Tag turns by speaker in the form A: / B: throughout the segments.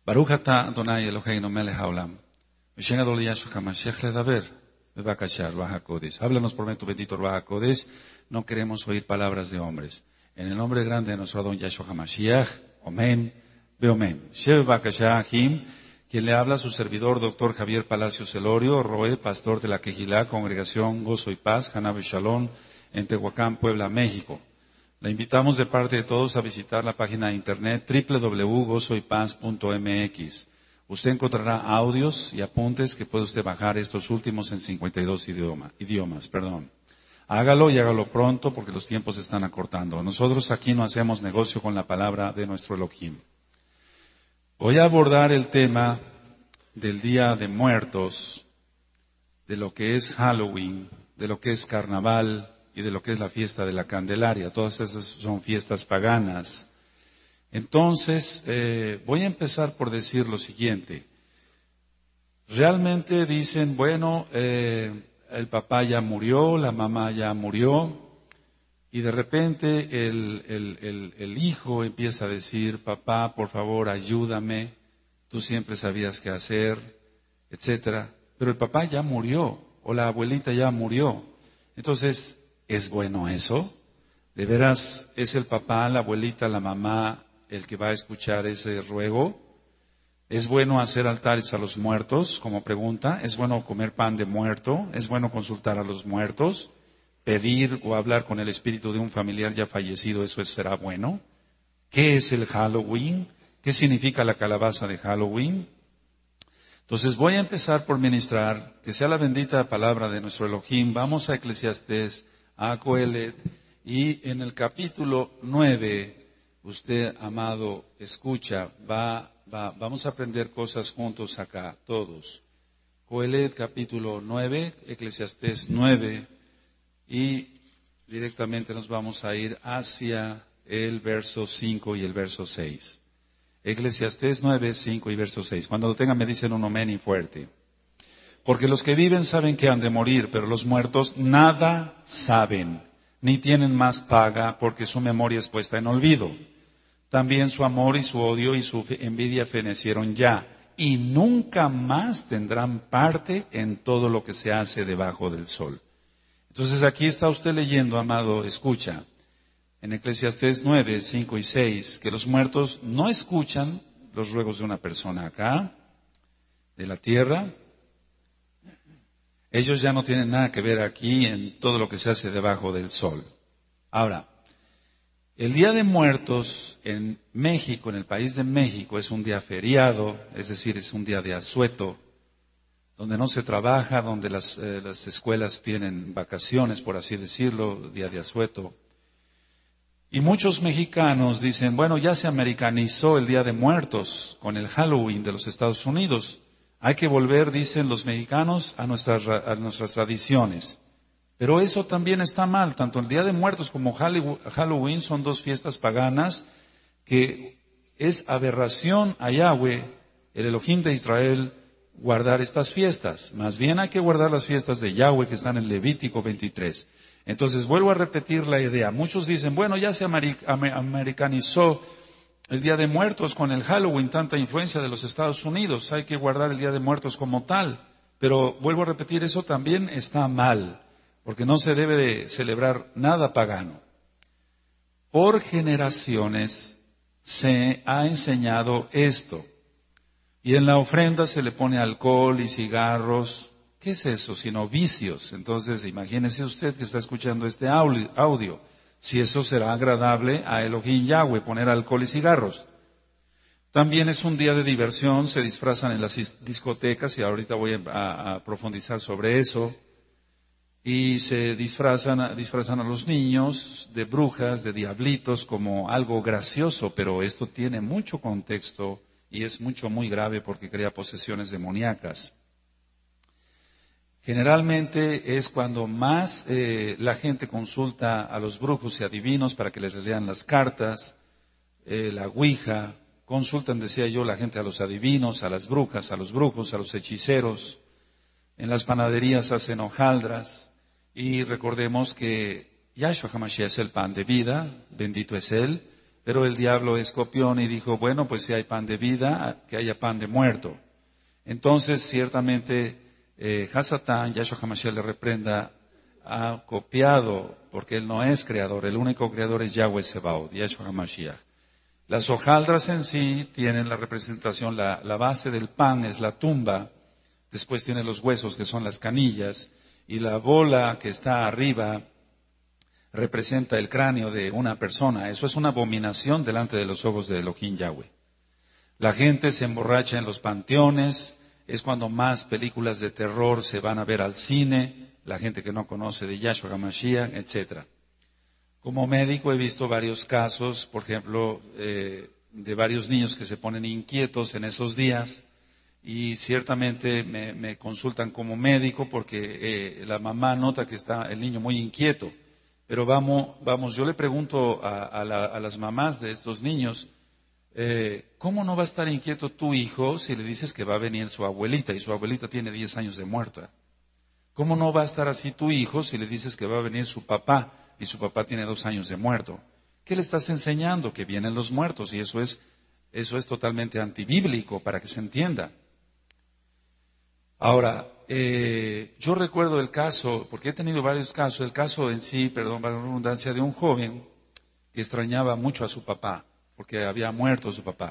A: Baruch atah Adonai Eloheinu melech haolam. Meshen Adonai Yahshua HaMashiach ledaber. Bebakashar, Ruach HaKodesh. Háblanos por medio tu bendito Ruach HaKodesh. No queremos oír palabras de hombres. En el nombre grande de nuestro Adon Yahshua HaMashiach. Omen. Beomen. Sheb Bakashah Him. Quien le habla a su servidor, doctor Javier Palacios Elorio, Roe, pastor de la Quejilá, Congregación Gozo y Paz, Hanabe Shalom, en Tehuacán, Puebla, México. La invitamos de parte de todos a visitar la página de internet www.gozoypaz.mx. Usted encontrará audios y apuntes que puede usted bajar, estos últimos en 52 idiomas. Hágalo y hágalo pronto porque los tiempos se están acortando. Nosotros aquí no hacemos negocio con la palabra de nuestro Elohim. Voy a abordar el tema del Día de Muertos, de lo que es Halloween, de lo que es Carnaval y de lo que es la fiesta de la Candelaria. Todas esas son fiestas paganas. Entonces, voy a empezar por decir lo siguiente. Realmente dicen, bueno, el papá ya murió, la mamá ya murió. Y de repente el hijo empieza a decir, papá, por favor, ayúdame, tú siempre sabías qué hacer, etcétera. Pero el papá ya murió, o la abuelita ya murió. Entonces, ¿es bueno eso? ¿De veras es el papá, la abuelita, la mamá el que va a escuchar ese ruego? ¿Es bueno hacer altares a los muertos, como pregunta? ¿Es bueno comer pan de muerto? ¿Es bueno consultar a los muertos? Pedir o hablar con el espíritu de un familiar ya fallecido, ¿eso será bueno? ¿Qué es el Halloween? ¿Qué significa la calabaza de Halloween? Entonces voy a empezar por ministrar, que sea la bendita palabra de nuestro Elohim. Vamos a Eclesiastés, a Coelet, y en el capítulo 9, usted, amado, escucha, vamos a aprender cosas juntos acá, todos. Coelet, capítulo 9, Eclesiastés 9, y directamente nos vamos a ir hacia el verso 5 y el verso 6. Eclesiastés 9, 5 y verso 6. Cuando lo tengan me dicen un amén y fuerte. Porque los que viven saben que han de morir, pero los muertos nada saben, ni tienen más paga, porque su memoria es puesta en olvido. También su amor y su odio y su envidia fenecieron ya, y nunca más tendrán parte en todo lo que se hace debajo del sol. Entonces aquí está usted leyendo, amado, escucha, en Eclesiastés 9, 5 y 6, que los muertos no escuchan los ruegos de una persona acá, de la tierra. Ellos ya no tienen nada que ver aquí en todo lo que se hace debajo del sol. Ahora, el Día de Muertos en México, en el país de México, es un día feriado, es decir, es un día de asueto, donde no se trabaja, donde las escuelas tienen vacaciones, por así decirlo, día de asueto. Y muchos mexicanos dicen, bueno, ya se americanizó el Día de Muertos con el Halloween de los Estados Unidos. Hay que volver, dicen los mexicanos, a nuestras tradiciones. Pero eso también está mal. Tanto el Día de Muertos como Halloween son dos fiestas paganas que es aberración a Yahweh, el Elohim de Israel, guardar estas fiestas. Más bien hay que guardar las fiestas de Yahweh que están en Levítico 23. Entonces vuelvo a repetir la idea. Muchos dicen, bueno, ya se americanizó el Día de Muertos con el Halloween, tanta influencia de los Estados Unidos. Hay que guardar el Día de Muertos como tal. Pero vuelvo a repetir, eso también está mal, porque no se debe de celebrar nada pagano. Por generaciones se ha enseñado esto. Y en la ofrenda se le pone alcohol y cigarros. ¿Qué es eso? Sino vicios. Entonces, imagínese usted que está escuchando este audio. Si eso será agradable a Elohim Yahweh, poner alcohol y cigarros. También es un día de diversión, se disfrazan en las discotecas, y ahorita voy a profundizar sobre eso. Y se disfrazan a los niños de brujas, de diablitos, como algo gracioso, pero esto tiene mucho contexto y es muy grave porque crea posesiones demoníacas. Generalmente es cuando más la gente consulta a los brujos y adivinos para que les lean las cartas, la ouija, consultan, decía yo, la gente a los adivinos, a las brujas, a los brujos, a los hechiceros. En las panaderías hacen hojaldras y recordemos que Yahshua HaMashiach es el pan de vida, bendito es Él, Pero el diablo es copión y dijo, bueno, pues si hay pan de vida, que haya pan de muerto. Entonces, ciertamente, Hasatán, Yahshua HaMashiach le reprenda, ha copiado, porque él no es creador, el único creador es Yahweh Sebaot, Yahshua HaMashiach. Las hojaldras en sí tienen la representación, la base del pan es la tumba, después tiene los huesos que son las canillas, y la bola que está arriba representa el cráneo de una persona. Eso es una abominación delante de los ojos de Elohim Yahweh. La gente se emborracha en los panteones, es cuando más películas de terror se van a ver al cine, la gente que no conoce de Yahshua HaMashiach, etc. Como médico he visto varios casos, por ejemplo, de varios niños que se ponen inquietos en esos días y ciertamente me consultan como médico porque la mamá nota que está el niño muy inquieto. Pero vamos, yo le pregunto a las mamás de estos niños, ¿cómo no va a estar inquieto tu hijo si le dices que va a venir su abuelita y su abuelita tiene 10 años de muerta? ¿Cómo no va a estar así tu hijo si le dices que va a venir su papá y su papá tiene 2 años de muerto? ¿Qué le estás enseñando? Que vienen los muertos y eso es totalmente antibíblico para que se entienda. Ahora, yo recuerdo el caso, porque he tenido varios casos, el caso en sí, perdón, para la redundancia, de un joven que extrañaba mucho a su papá, porque había muerto su papá.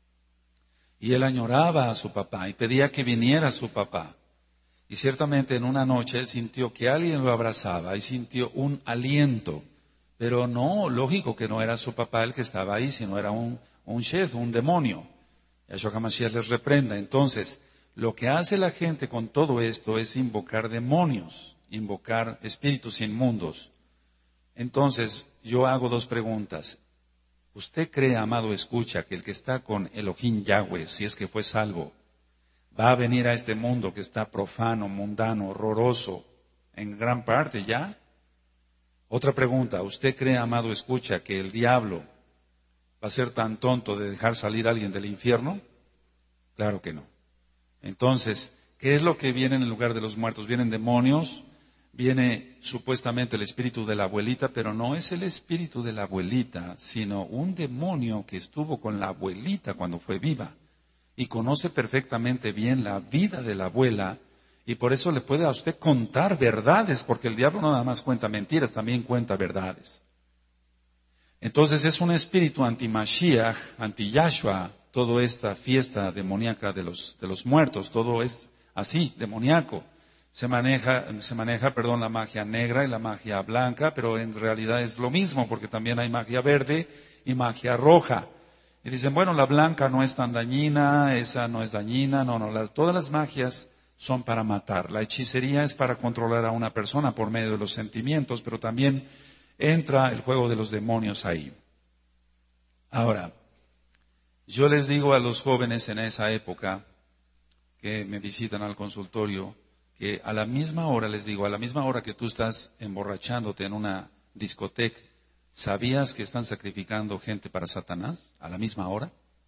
A: Y él añoraba a su papá y pedía que viniera su papá. Y ciertamente en una noche él sintió que alguien lo abrazaba y sintió un aliento. Pero no, lógico que no era su papá el que estaba ahí, sino era un chef, un demonio. Yahshua HaMashiach les reprenda. Entonces, lo que hace la gente con todo esto es invocar demonios, invocar espíritus inmundos. Entonces, yo hago 2 preguntas. ¿Usted cree, amado escucha, que el que está con Elohim Yahweh, si es que fue salvo, va a venir a este mundo que está profano, mundano, horroroso, en gran parte ya? Otra pregunta, ¿usted cree, amado escucha, que el diablo va a ser tan tonto de dejar salir a alguien del infierno? Claro que no. Entonces, ¿qué es lo que viene en el lugar de los muertos? Vienen demonios, viene supuestamente el espíritu de la abuelita, pero no es el espíritu de la abuelita, sino un demonio que estuvo con la abuelita cuando fue viva y conoce perfectamente bien la vida de la abuela y por eso le puede a usted contar verdades, porque el diablo no nada más cuenta mentiras, también cuenta verdades. Entonces es un espíritu anti-Mashiach, anti-Yahshua, toda esta fiesta demoníaca de los muertos, todo es así, demoníaco. Se maneja, la magia negra y la magia blanca, pero en realidad es lo mismo, porque también hay magia verde y magia roja. Y dicen, bueno, la blanca no es tan dañina, esa no es dañina, todas las magias son para matar. La hechicería es para controlar a una persona por medio de los sentimientos, pero también entra el juego de los demonios ahí. Ahora, yo les digo a los jóvenes en esa época que me visitan al consultorio, que a la misma hora, les digo, a la misma hora que tú estás emborrachándote en una discoteca, ¿sabías que están sacrificando gente para Satanás a la misma hora?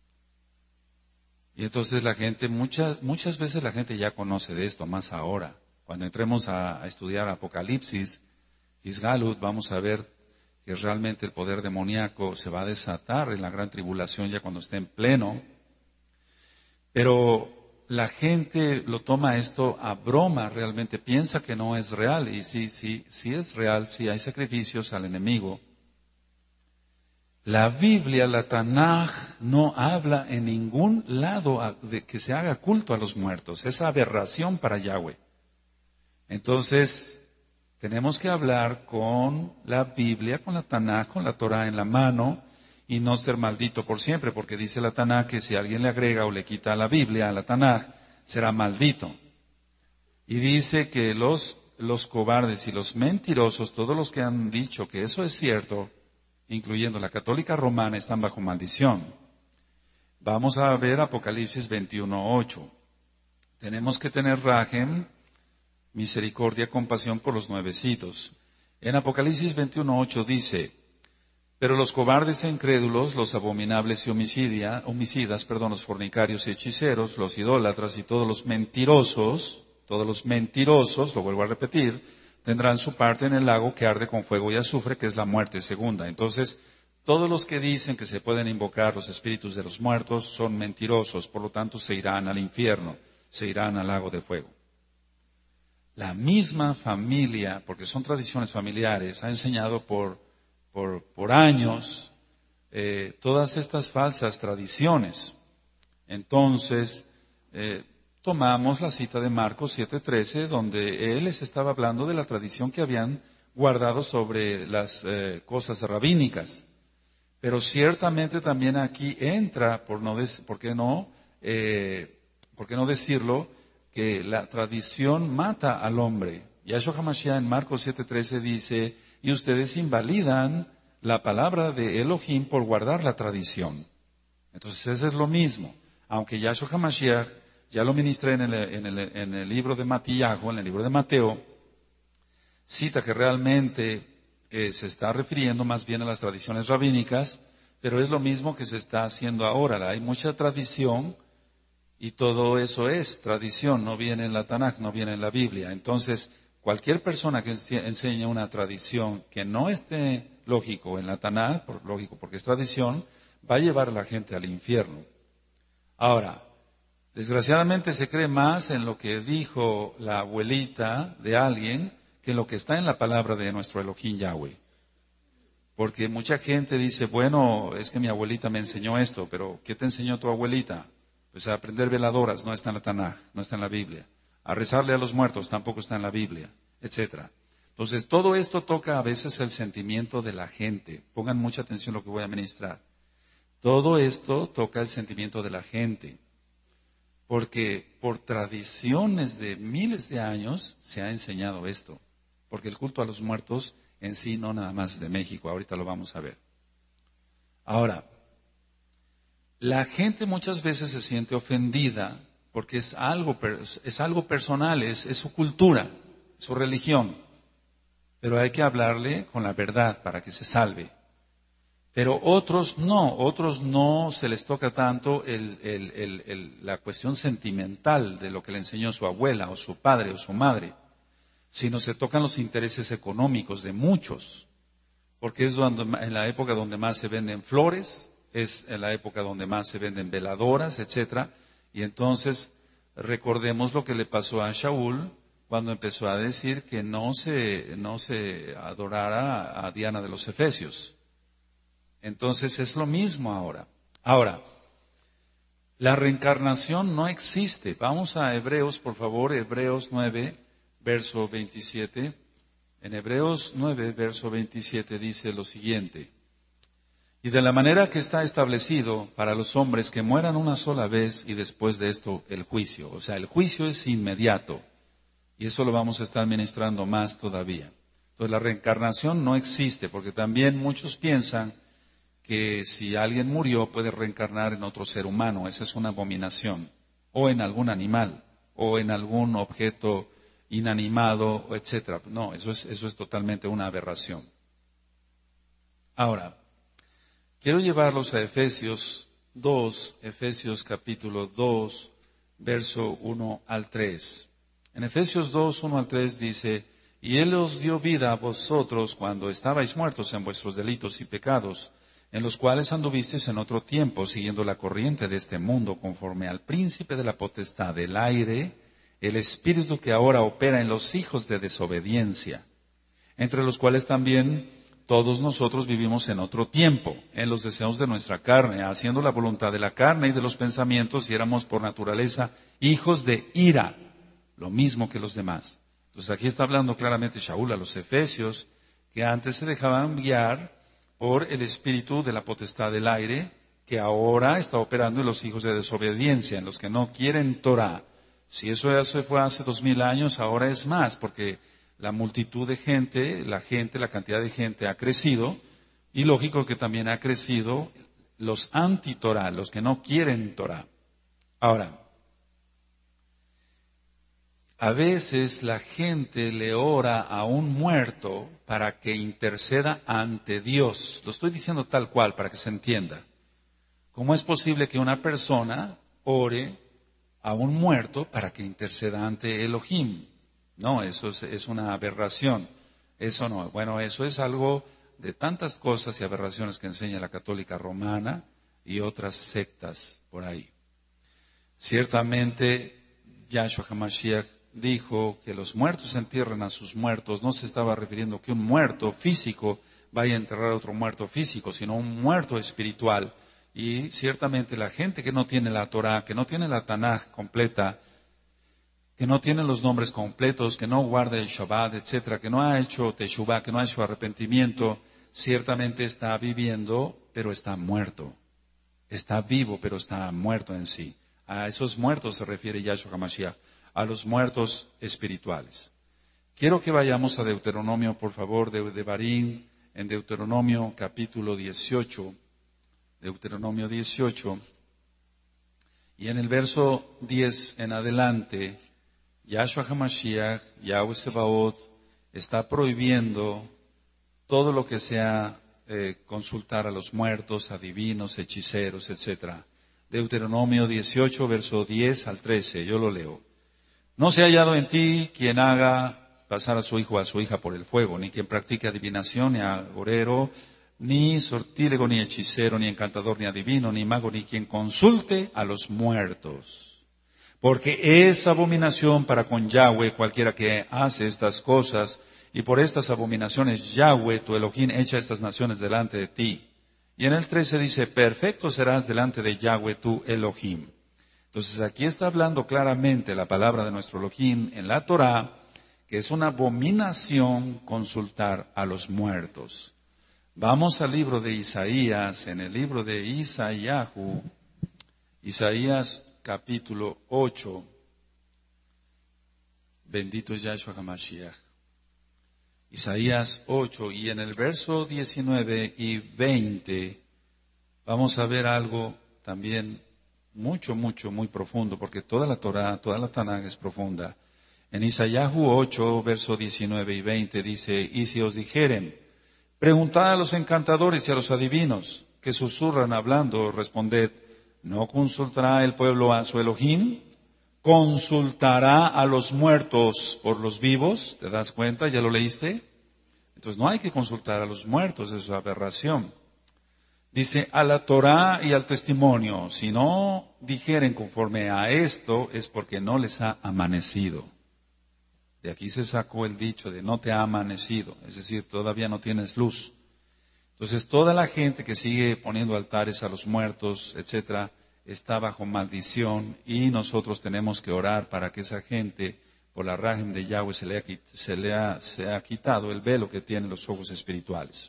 A: Y entonces la gente, muchas veces la gente ya conoce de esto, más ahora. Cuando entremos a estudiar Apocalipsis, Isgalut, vamos a ver que realmente el poder demoníaco se va a desatar en la gran tribulación ya cuando esté en pleno. Pero la gente lo toma esto a broma, realmente piensa que no es real. Y sí es real, sí hay sacrificios al enemigo. La Biblia, la Tanaj, no habla en ningún lado de que se haga culto a los muertos. Es aberración para Yahweh. Entonces, tenemos que hablar con la Biblia, con la Tanaj, con la Torah en la mano y no ser maldito por siempre, porque dice la Tanaj que si alguien le agrega o le quita a la Biblia, a la Tanaj, será maldito. Y dice que los cobardes y los mentirosos, todos los que han dicho que eso es cierto, incluyendo la católica romana, están bajo maldición. Vamos a ver Apocalipsis 21:8. Tenemos que tener rajem, misericordia, compasión por los nuevecitos. En Apocalipsis 21:8 dice, pero los cobardes e incrédulos, los abominables y homicidas, los fornicarios y hechiceros, los idólatras y todos los mentirosos, lo vuelvo a repetir, tendrán su parte en el lago que arde con fuego y azufre, que es la muerte segunda. Entonces, Todos los que dicen que se pueden invocar los espíritus de los muertos son mentirosos, por lo tanto se irán al infierno, se irán al lago de fuego. La misma familia, porque son tradiciones familiares, ha enseñado por años todas estas falsas tradiciones. Entonces, tomamos la cita de Marcos 7:13, donde él les estaba hablando de la tradición que habían guardado sobre las cosas rabínicas. Pero ciertamente también aquí entra, ¿por qué no decirlo?, que la tradición mata al hombre. Yahshua HaMashiach en Marcos 7:13 dice, y ustedes invalidan la palabra de Elohim por guardar la tradición. Entonces eso es lo mismo. Aunque Yahshua HaMashiach, ya lo ministré en el libro de Matías, en el libro de Mateo, cita que realmente se está refiriendo más bien a las tradiciones rabínicas, pero es lo mismo que se está haciendo ahora. Hay mucha tradición y todo eso es tradición, no viene en la Tanaj, no viene en la Biblia. Entonces, cualquier persona que enseñe una tradición que no esté lógico en la Tanaj, lógico porque es tradición, va a llevar a la gente al infierno. Ahora, desgraciadamente se cree más en lo que dijo la abuelita de alguien que en lo que está en la palabra de nuestro Elohim Yahweh. Porque mucha gente dice, bueno, es que mi abuelita me enseñó esto, pero ¿qué te enseñó tu abuelita? Pues a aprender veladoras, no está en la Tanaj, no está en la Biblia. A rezarle a los muertos, tampoco está en la Biblia, etcétera. Entonces, todo esto toca a veces el sentimiento de la gente. Pongan mucha atención a lo que voy a ministrar. Todo esto toca el sentimiento de la gente. Porque por tradiciones de miles de años se ha enseñado esto. Porque el culto a los muertos en sí no nada más de México, ahorita lo vamos a ver. Ahora, la gente muchas veces se siente ofendida porque es algo personal, es su cultura, su religión. Pero hay que hablarle con la verdad para que se salve. Pero otros no se les toca tanto la cuestión sentimental de lo que le enseñó su abuela o su padre o su madre, sino se tocan los intereses económicos de muchos, porque es en la época donde más se venden flores, es en la época donde más se venden veladoras, etcétera, y entonces recordemos lo que le pasó a Shaul cuando empezó a decir que no se adorara a Diana de los Efesios. Entonces es lo mismo ahora. Ahora, la reencarnación no existe. Vamos a Hebreos, por favor, Hebreos 9, verso 27. En Hebreos 9, verso 27 dice lo siguiente. Y de la manera que está establecido para los hombres que mueran una sola vez y después de esto el juicio. O sea, el juicio es inmediato. Y eso lo vamos a estar ministrando más todavía. Entonces la reencarnación no existe porque también muchos piensan que si alguien murió puede reencarnar en otro ser humano. Esa es una abominación. O en algún animal. O en algún objeto inanimado, etcétera. No, eso es totalmente una aberración. Ahora, quiero llevarlos a Efesios 2, Efesios capítulo 2, verso 1 al 3. En Efesios 2, 1 al 3 dice, y Él os dio vida a vosotros cuando estabais muertos en vuestros delitos y pecados, en los cuales anduvisteis en otro tiempo, siguiendo la corriente de este mundo, conforme al príncipe de la potestad del aire, el espíritu que ahora opera en los hijos de desobediencia, entre los cuales también todos nosotros vivimos en otro tiempo, en los deseos de nuestra carne, haciendo la voluntad de la carne y de los pensamientos, y éramos por naturaleza hijos de ira, lo mismo que los demás. Entonces aquí está hablando claramente Shaul a los Efesios, que antes se dejaban guiar por el espíritu de la potestad del aire, que ahora está operando en los hijos de desobediencia, en los que no quieren Torah. Si eso ya se fue hace 2000 años, ahora es más, porque la multitud de gente, la cantidad de gente ha crecido, y lógico que también ha crecido los anti-Torah, los que no quieren Torah. Ahora, a veces la gente le ora a un muerto para que interceda ante Dios. Lo estoy diciendo tal cual para que se entienda. ¿Cómo es posible que una persona ore a un muerto para que interceda ante Elohim? No, eso es una aberración. Eso no. Bueno, eso es algo de tantas cosas y aberraciones que enseña la católica romana y otras sectas por ahí. Ciertamente, Yahshua HaMashiach dijo que los muertos entierren a sus muertos. No se estaba refiriendo que un muerto físico vaya a enterrar a otro muerto físico, sino un muerto espiritual. Y ciertamente la gente que no tiene la Torah, que no tiene la Tanaj completa, que no tiene los nombres completos, que no guarda el Shabbat, etcétera, que no ha hecho Teshuvah, que no ha hecho arrepentimiento, ciertamente está viviendo, pero está muerto. Está vivo, pero está muerto en sí. A esos muertos se refiere Yahshua HaMashiach, a los muertos espirituales. Quiero que vayamos a Deuteronomio, por favor, de Devarim, en Deuteronomio capítulo 18, Deuteronomio 18, y en el verso 10 en adelante, Yahshua HaMashiach, Yahweh Sebaot, está prohibiendo todo lo que sea consultar a los muertos, adivinos, hechiceros, etc. Deuteronomio 18, verso 10 al 13, yo lo leo. No se ha hallado en ti quien haga pasar a su hijo o a su hija por el fuego, ni quien practique adivinación, ni agorero, ni sortílego, ni hechicero, ni encantador, ni adivino, ni mago, ni quien consulte a los muertos. Porque es abominación para con Yahweh cualquiera que hace estas cosas, y por estas abominaciones Yahweh, tu Elohim, echa estas naciones delante de ti. Y en el 13 dice, perfecto serás delante de Yahweh, tu Elohim. Entonces aquí está hablando claramente la palabra de nuestro Elohim en la Torah, que es una abominación consultar a los muertos. Vamos al libro de Isaías, en el libro de Isaíahu, Isaías capítulo 8, bendito es Yahshua HaMashiach. Isaías 8, y en el verso 19 y 20 vamos a ver algo también muy profundo, porque toda la Torah, toda la Tanaj es profunda. En Isaíahu 8, verso 19 y 20 dice, y si os dijeren, preguntad a los encantadores y a los adivinos, que susurran hablando, responded, ¿no consultará el pueblo a su Elohim? ¿Consultará a los muertos por los vivos? ¿Te das cuenta? ¿Ya lo leíste? Entonces no hay que consultar a los muertos, es una aberración. Dice, a la Torah y al testimonio, si no dijeren conforme a esto, es porque no les ha amanecido. De aquí se sacó el dicho de no te ha amanecido, es decir, todavía no tienes luz. Entonces toda la gente que sigue poniendo altares a los muertos, etcétera, está bajo maldición y nosotros tenemos que orar para que esa gente, por la rajem de Yahweh, se ha quitado el velo que tienen los ojos espirituales.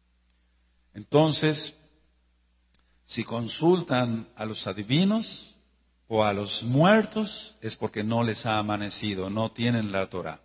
A: Entonces, si consultan a los adivinos o a los muertos, es porque no les ha amanecido, no tienen la Torah.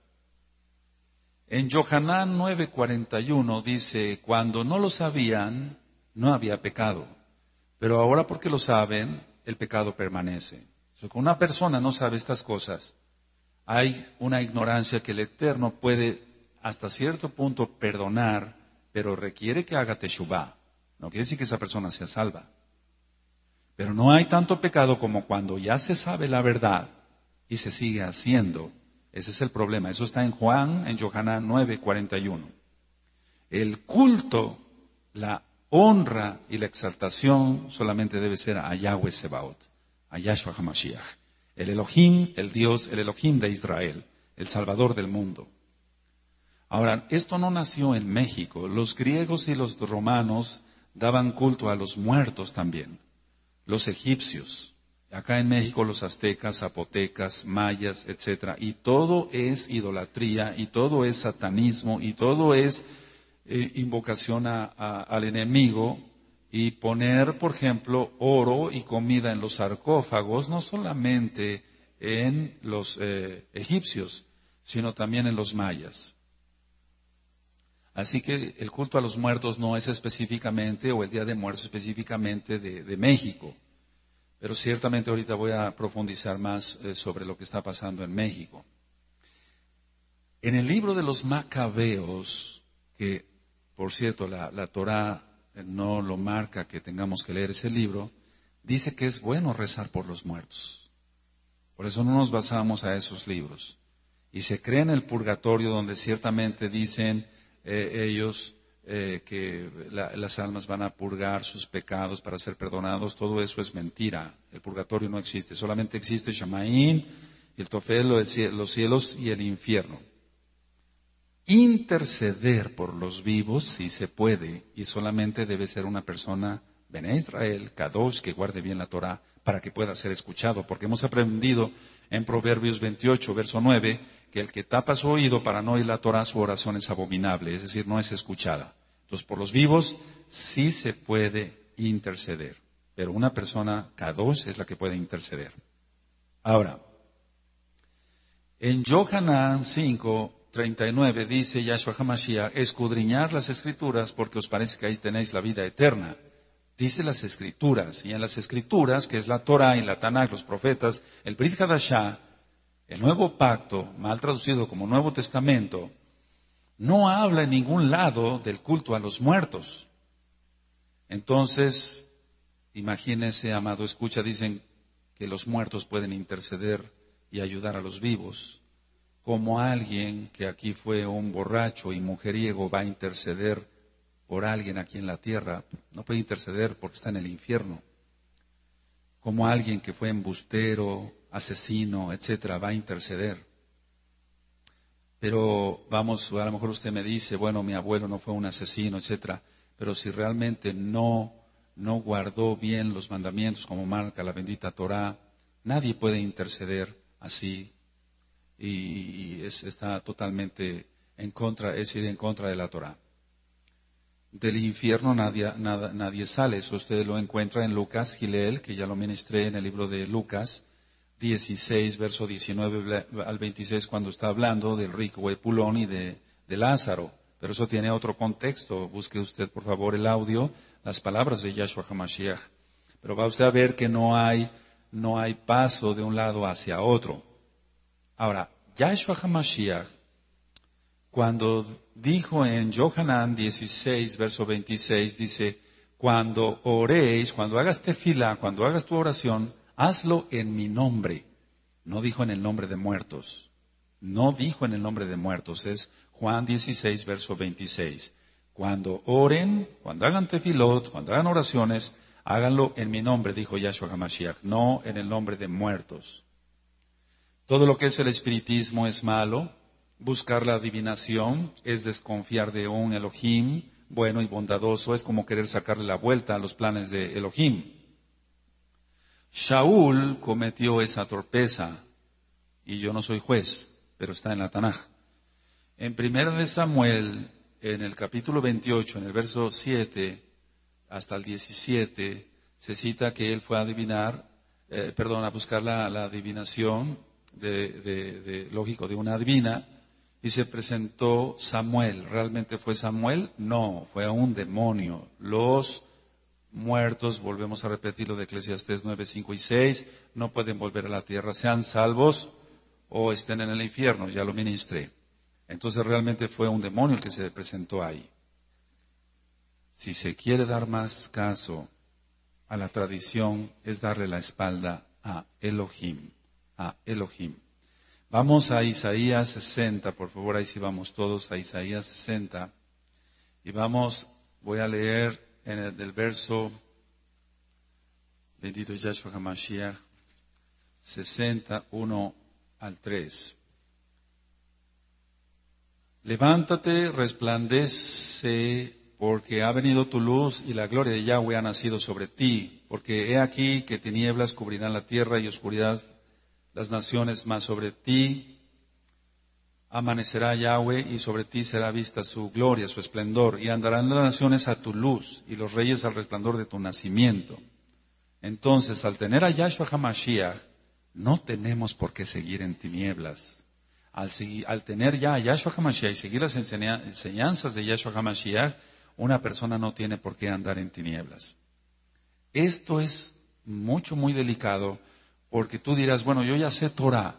A: En Yohanan 9:41 dice, cuando no lo sabían, no había pecado. Pero ahora porque lo saben, el pecado permanece. Cuando una persona no sabe estas cosas, hay una ignorancia que el Eterno puede hasta cierto punto perdonar, pero requiere que haga teshuvah. No quiere decir que esa persona sea salva. Pero no hay tanto pecado como cuando ya se sabe la verdad y se sigue haciendo. Ese es el problema. Eso está en Yohanan 9:41. El culto, la honra y la exaltación solamente debe ser a Yahweh Sebaot, a Yahshua HaMashiach, el Elohim, el Dios, el Elohim de Israel, el Salvador del mundo. Ahora, esto no nació en México. Los griegos y los romanos daban culto a los muertos también. Los egipcios, acá en México los aztecas, zapotecas, mayas, etcétera, y todo es idolatría, y todo es satanismo, y todo es invocación al enemigo, y poner, por ejemplo, oro y comida en los sarcófagos, no solamente en los egipcios, sino también en los mayas. Así que el culto a los muertos no es específicamente, o el Día de Muertos específicamente de México. Pero ciertamente ahorita voy a profundizar más sobre lo que está pasando en México. En el libro de los Macabeos, que por cierto la Torah no lo marca que tengamos que leer ese libro, dice que es bueno rezar por los muertos. Por eso no nos basamos a esos libros. Y se cree en el purgatorio donde ciertamente dicen ellos, que las almas van a purgar sus pecados para ser perdonados, todo eso es mentira. El purgatorio no existe, solamente existe Shamaín, el Tofel, los cielos y el infierno. Interceder por los vivos sí se puede, y solamente debe ser una persona Bené Israel, Kadosh, que guarde bien la Torah, para que pueda ser escuchado, porque hemos aprendido en Proverbios 28, verso 9, que el que tapa su oído para no oír la Torah, su oración es abominable, es decir, no es escuchada. Entonces, por los vivos sí se puede interceder, pero una persona Kadosh es la que puede interceder. Ahora, en Yohanan 5:39 dice Yahshua HaMashiach, escudriñar las Escrituras porque os parece que ahí tenéis la vida eterna. Dice las Escrituras, y en las Escrituras, que es la Torah y la Tanakh, los profetas, el Brit Hadashah, el Nuevo Pacto, mal traducido como Nuevo Testamento, no habla en ningún lado del culto a los muertos. Entonces, imagínense, amado escucha, dicen que los muertos pueden interceder y ayudar a los vivos. Como alguien que aquí fue un borracho y mujeriego va a interceder por alguien aquí en la tierra, no puede interceder porque está en el infierno. Como alguien que fue embustero, asesino, etcétera, va a interceder. Pero vamos, a lo mejor usted me dice, bueno, mi abuelo no fue un asesino, etcétera, pero si realmente no guardó bien los mandamientos como marca la bendita Torah, nadie puede interceder así y está totalmente en contra, es ir en contra de la Torah. Del infierno nadie sale, eso usted lo encuentra en Lucas, Gilel, que ya lo ministré en el libro de Lucas 16, verso 19 al 26, cuando está hablando del rico Epulón y de Lázaro. Pero eso tiene otro contexto. Busque usted, por favor, el audio, las palabras de Yahshua HaMashiach. Pero va usted a ver que no hay paso de un lado hacia otro. Ahora, Yahshua HaMashiach, cuando dijo en Yohanan 16, verso 26, dice, cuando oréis, cuando hagas tefilá, cuando hagas tu oración, hazlo en mi nombre. No dijo en el nombre de muertos. No dijo en el nombre de muertos. Es Juan 16, verso 26. Cuando oren, cuando hagan tefilot, cuando hagan oraciones, háganlo en mi nombre, dijo Yahshua HaMashiach, no en el nombre de muertos. Todo lo que es el espiritismo es malo. Buscar la adivinación es desconfiar de un Elohim bueno y bondadoso. Es como querer sacarle la vuelta a los planes de Elohim. Shaul cometió esa torpeza, y yo no soy juez, pero está en la Tanaj. En 1 de Samuel, en el capítulo 28, en el verso 7 hasta el 17, se cita que él fue a a buscar la adivinación lógico, de una adivina, y se presentó Samuel. ¿Realmente fue Samuel? No, fue un demonio. Los muertos, volvemos a repetir lo de Eclesiastés 9, 5 y 6, no pueden volver a la tierra, sean salvos o estén en el infierno, ya lo ministré. Entonces realmente fue un demonio el que se presentó ahí. Si se quiere dar más caso a la tradición, es darle la espalda a Elohim, a Elohim. Vamos a Isaías 60, por favor, ahí sí vamos todos a Isaías 60. Y voy a leer del verso, bendito Yahshua HaMashiach, 61 al 3. Levántate, resplandece, porque ha venido tu luz y la gloria de Yahweh ha nacido sobre ti. Porque he aquí que tinieblas cubrirán la tierra y oscuridad las naciones, mas sobre ti amanecerá Yahweh y sobre ti será vista su gloria, su esplendor, y andarán las naciones a tu luz y los reyes al resplandor de tu nacimiento. Entonces, al tener a Yahshua HaMashiach, no tenemos por qué seguir en tinieblas. Al tener ya a Yahshua HaMashiach y seguir las enseñanzas de Yahshua HaMashiach, una persona no tiene por qué andar en tinieblas. Esto es muy delicado, porque tú dirás, bueno, yo ya sé Torah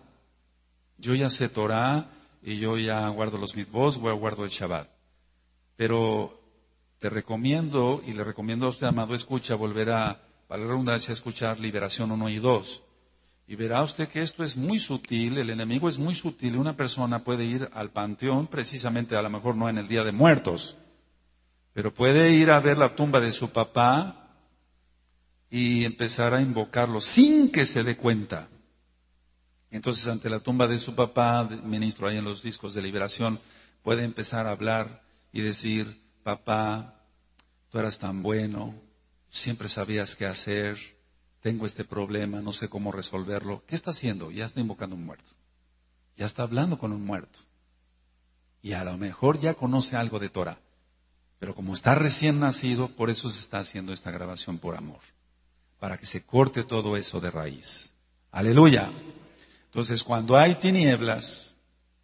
A: y yo ya guardo los mitvot, guardo el Shabbat. Pero te recomiendo, y le recomiendo a usted, amado escucha, volver a la redundancia, escuchar Liberación 1 y 2. Y verá usted que esto es muy sutil, el enemigo es muy sutil, y una persona puede ir al panteón, precisamente a lo mejor no en el Día de Muertos, Pero puede ir a ver la tumba de su papá y empezar a invocarlo sin que se dé cuenta. Entonces, ante la tumba de su papá, ministro ahí en los discos de liberación, puede empezar a hablar y decir: papá, tú eras tan bueno, siempre sabías qué hacer, tengo este problema, no sé cómo resolverlo. ¿Qué está haciendo? Ya está invocando a un muerto. Ya está hablando con un muerto. Y a lo mejor ya conoce algo de Torah. Pero como está recién nacido, por eso se está haciendo esta grabación por amor. Para que se corte todo eso de raíz. ¡Aleluya! Entonces, cuando hay tinieblas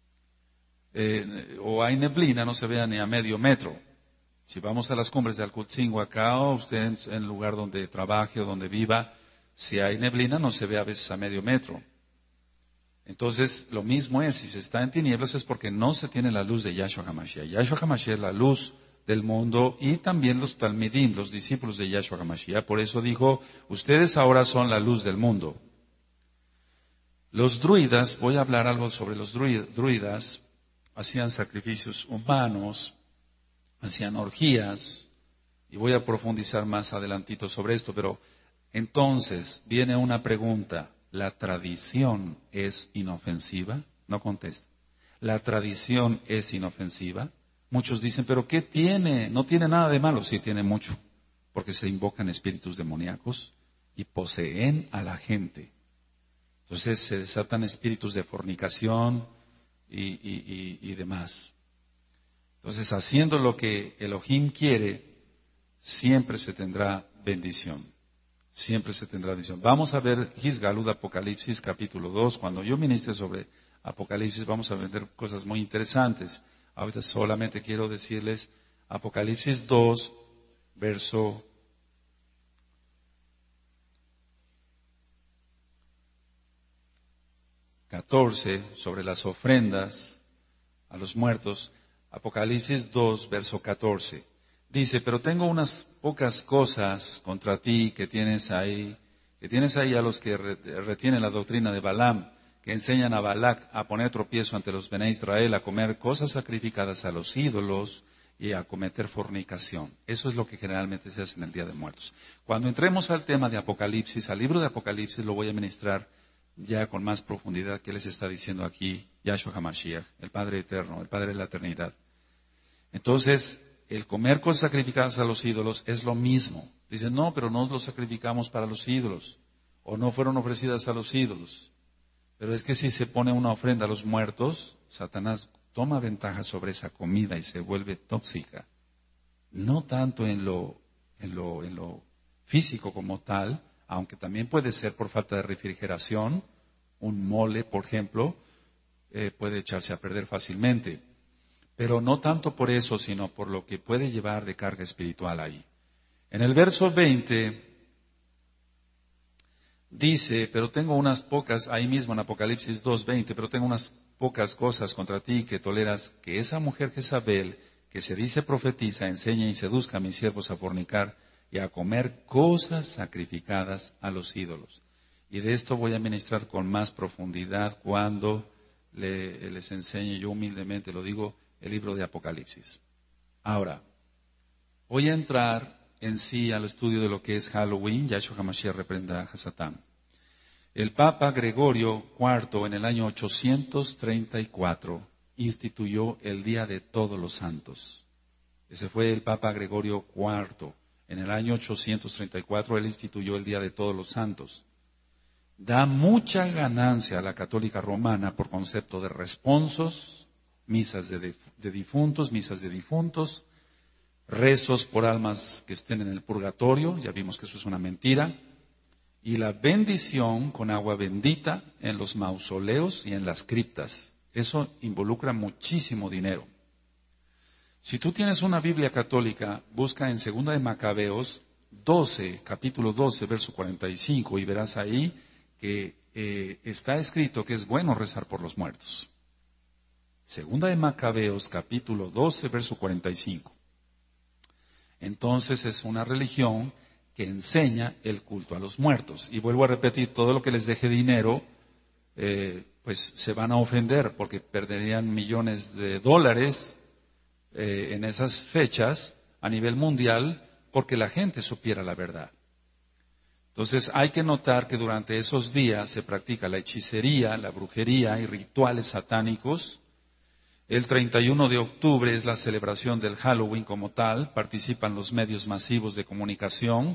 A: o hay neblina, no se vea ni a medio metro. Si vamos a las cumbres de Alcutzingo acá, o usted en el lugar donde trabaje o donde viva, si hay neblina, no se ve a veces a medio metro. Entonces, lo mismo es, si se está en tinieblas es porque no se tiene la luz de Yahshua HaMashiach. Yahshua HaMashiach es la luz del mundo y también los talmidim, los discípulos de Yahshua HaMashiach. Por eso dijo, ustedes ahora son la luz del mundo. Los druidas, voy a hablar algo sobre los druidas, hacían sacrificios humanos, hacían orgías, y voy a profundizar más adelantito sobre esto, pero entonces viene una pregunta: ¿la tradición es inofensiva? No contesta. ¿La tradición es inofensiva? Muchos dicen, ¿pero qué tiene? No tiene nada de malo. Sí, tiene mucho, porque se invocan espíritus demoníacos y poseen a la gente. Entonces se desatan espíritus de fornicación y demás. Entonces, haciendo lo que Elohim quiere, siempre se tendrá bendición. Siempre se tendrá bendición. Vamos a ver Hisgalud Apocalipsis capítulo 2. Cuando yo ministre sobre Apocalipsis vamos a ver cosas muy interesantes. Ahorita solamente quiero decirles Apocalipsis 2, verso 14, sobre las ofrendas a los muertos. Apocalipsis 2, verso 14. Dice, pero tengo unas pocas cosas contra ti que tienes ahí a los que retienen la doctrina de Balaam, que enseñan a Balac a poner tropiezo ante los Bene Israel, a comer cosas sacrificadas a los ídolos y a cometer fornicación. Eso es lo que generalmente se hace en el Día de Muertos. Cuando entremos al tema de Apocalipsis, al libro de Apocalipsis, lo voy a ministrar ya con más profundidad que les está diciendo aquí Yahshua HaMashiach, el Padre Eterno, el Padre de la Eternidad. Entonces, el comer cosas sacrificadas a los ídolos es lo mismo. Dicen, no, pero no los sacrificamos para los ídolos, o no fueron ofrecidas a los ídolos. Pero es que si se pone una ofrenda a los muertos, Satanás toma ventaja sobre esa comida y se vuelve tóxica. No tanto en lo físico como tal, aunque también puede ser por falta de refrigeración. Un mole, por ejemplo, puede echarse a perder fácilmente. Pero no tanto por eso, sino por lo que puede llevar de carga espiritual ahí. En el verso 20 dice, pero tengo unas pocas, ahí mismo en Apocalipsis 2:20, pero tengo unas pocas cosas contra ti que toleras que esa mujer Jezabel, que se dice profetiza, enseña y seduzca a mis siervos a fornicar y a comer cosas sacrificadas a los ídolos. Y de esto voy a ministrar con más profundidad cuando les enseñe, yo humildemente lo digo, el libro de Apocalipsis. Ahora, voy a entrar en sí al estudio de lo que es Halloween. Yahshua HaMashiach reprenda a Satán. El Papa Gregorio IV en el año 834 instituyó el Día de Todos los Santos. Ese fue el Papa Gregorio IV. En el año 834 él instituyó el Día de Todos los Santos. Da mucha ganancia a la católica romana por concepto de responsos, misas de difuntos, rezos por almas que estén en el purgatorio, ya vimos que eso es una mentira, y la bendición con agua bendita en los mausoleos y en las criptas. Eso involucra muchísimo dinero. Si tú tienes una Biblia católica, busca en 2 de Macabeos 12, capítulo 12, verso 45, y verás ahí que está escrito que es bueno rezar por los muertos. 2 de Macabeos, capítulo 12, verso 45. Entonces es una religión que enseña el culto a los muertos. Y vuelvo a repetir, todo lo que les deje dinero, pues se van a ofender porque perderían millones de dólares en esas fechas a nivel mundial porque la gente supiera la verdad. Entonces hay que notar que durante esos días se practica la hechicería, la brujería y rituales satánicos. El 31 de octubre es la celebración del Halloween como tal, participan los medios masivos de comunicación,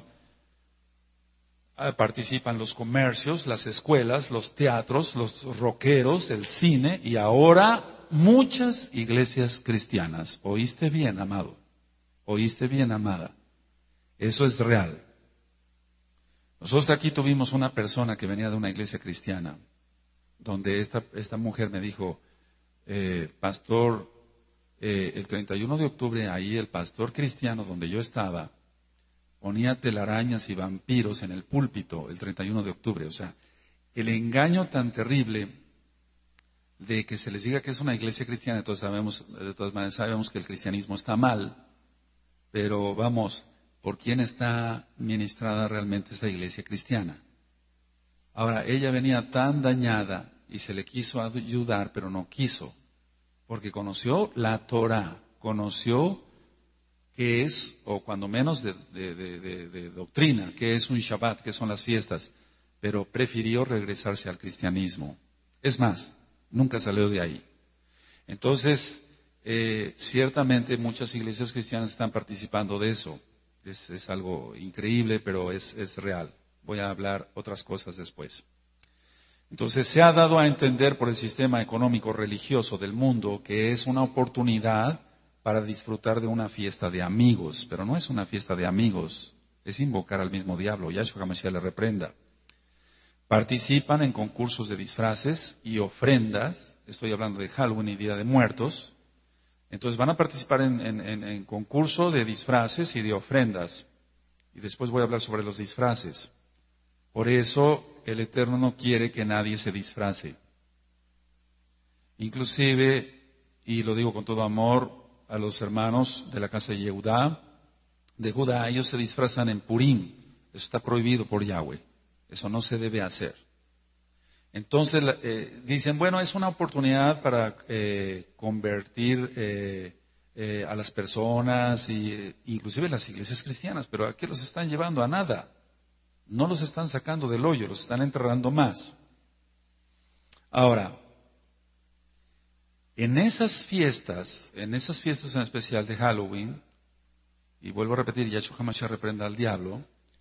A: participan los comercios, las escuelas, los teatros, los rockeros, el cine y ahora muchas iglesias cristianas. ¿Oíste bien, amado? ¿Oíste bien, amada? Eso es real. Nosotros aquí tuvimos una persona que venía de una iglesia cristiana, donde esta mujer me dijo, pastor, el 31 de octubre ahí el pastor cristiano donde yo estaba ponía telarañas y vampiros en el púlpito el 31 de octubre. O sea, el engaño tan terrible de que se les diga que es una iglesia cristiana, de todas maneras sabemos que el cristianismo está mal, pero vamos, ¿por quién está ministrada realmente esa iglesia cristiana? Ahora, ella venía tan dañada y se le quiso ayudar, pero no quiso, porque conoció la Torah, conoció qué es, o cuando menos de doctrina, qué es un Shabbat, qué son las fiestas, pero prefirió regresarse al cristianismo. Es más, nunca salió de ahí. Entonces, ciertamente muchas iglesias cristianas están participando de eso. Es algo increíble, pero es real. Voy a hablar otras cosas después. Entonces, se ha dado a entender por el sistema económico religioso del mundo que es una oportunidad para disfrutar de una fiesta de amigos, pero no es una fiesta de amigos, es invocar al mismo diablo. Yahshua HaMashiach le reprenda. Participan en concursos de disfraces y ofrendas, estoy hablando de Halloween y Día de Muertos. Entonces van a participar en concurso de disfraces y de ofrendas. Y después voy a hablar sobre los disfraces. Por eso el Eterno no quiere que nadie se disfrace. Inclusive, y lo digo con todo amor, a los hermanos de la casa de Yehudá, ellos se disfrazan en Purim. Eso está prohibido por Yahweh. Eso no se debe hacer. Entonces dicen, bueno, es una oportunidad para convertir a las personas, inclusive las iglesias cristianas, pero ¿a qué los están llevando? A nada. No los están sacando del hoyo, los están enterrando más. Ahora, en esas fiestas en especial de Halloween, y vuelvo a repetir, Yahshua HaMashiach reprenda al diablo,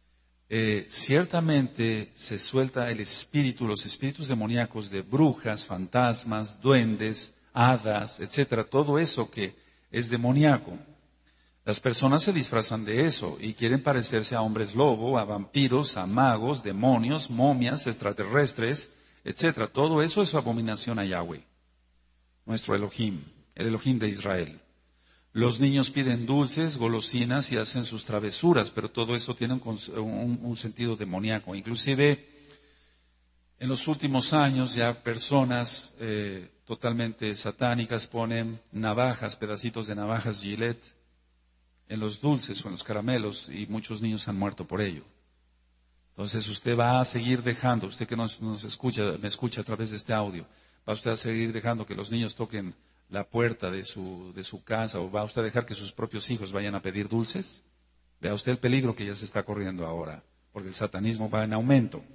A: ciertamente se suelta los espíritus demoníacos de brujas, fantasmas, duendes, hadas, etcétera, todo eso que es demoníaco. Las personas se disfrazan de eso y quieren parecerse a hombres lobo, a vampiros, a magos, demonios, momias, extraterrestres, etcétera. Todo eso es abominación a Yahweh, nuestro Elohim, el Elohim de Israel. Los niños piden dulces, golosinas y hacen sus travesuras, pero todo eso tiene un sentido demoníaco. Inclusive, en los últimos años ya personas totalmente satánicas ponen navajas, pedacitos de navajas Gillette, en los dulces o en los caramelos, y muchos niños han muerto por ello. Entonces usted va a seguir dejando, usted que nos escucha, me escucha a través de este audio, va usted a seguir dejando que los niños toquen la puerta de su casa, o va usted a dejar que sus propios hijos vayan a pedir dulces. Vea usted el peligro que ya se está corriendo ahora, porque el satanismo va en aumento.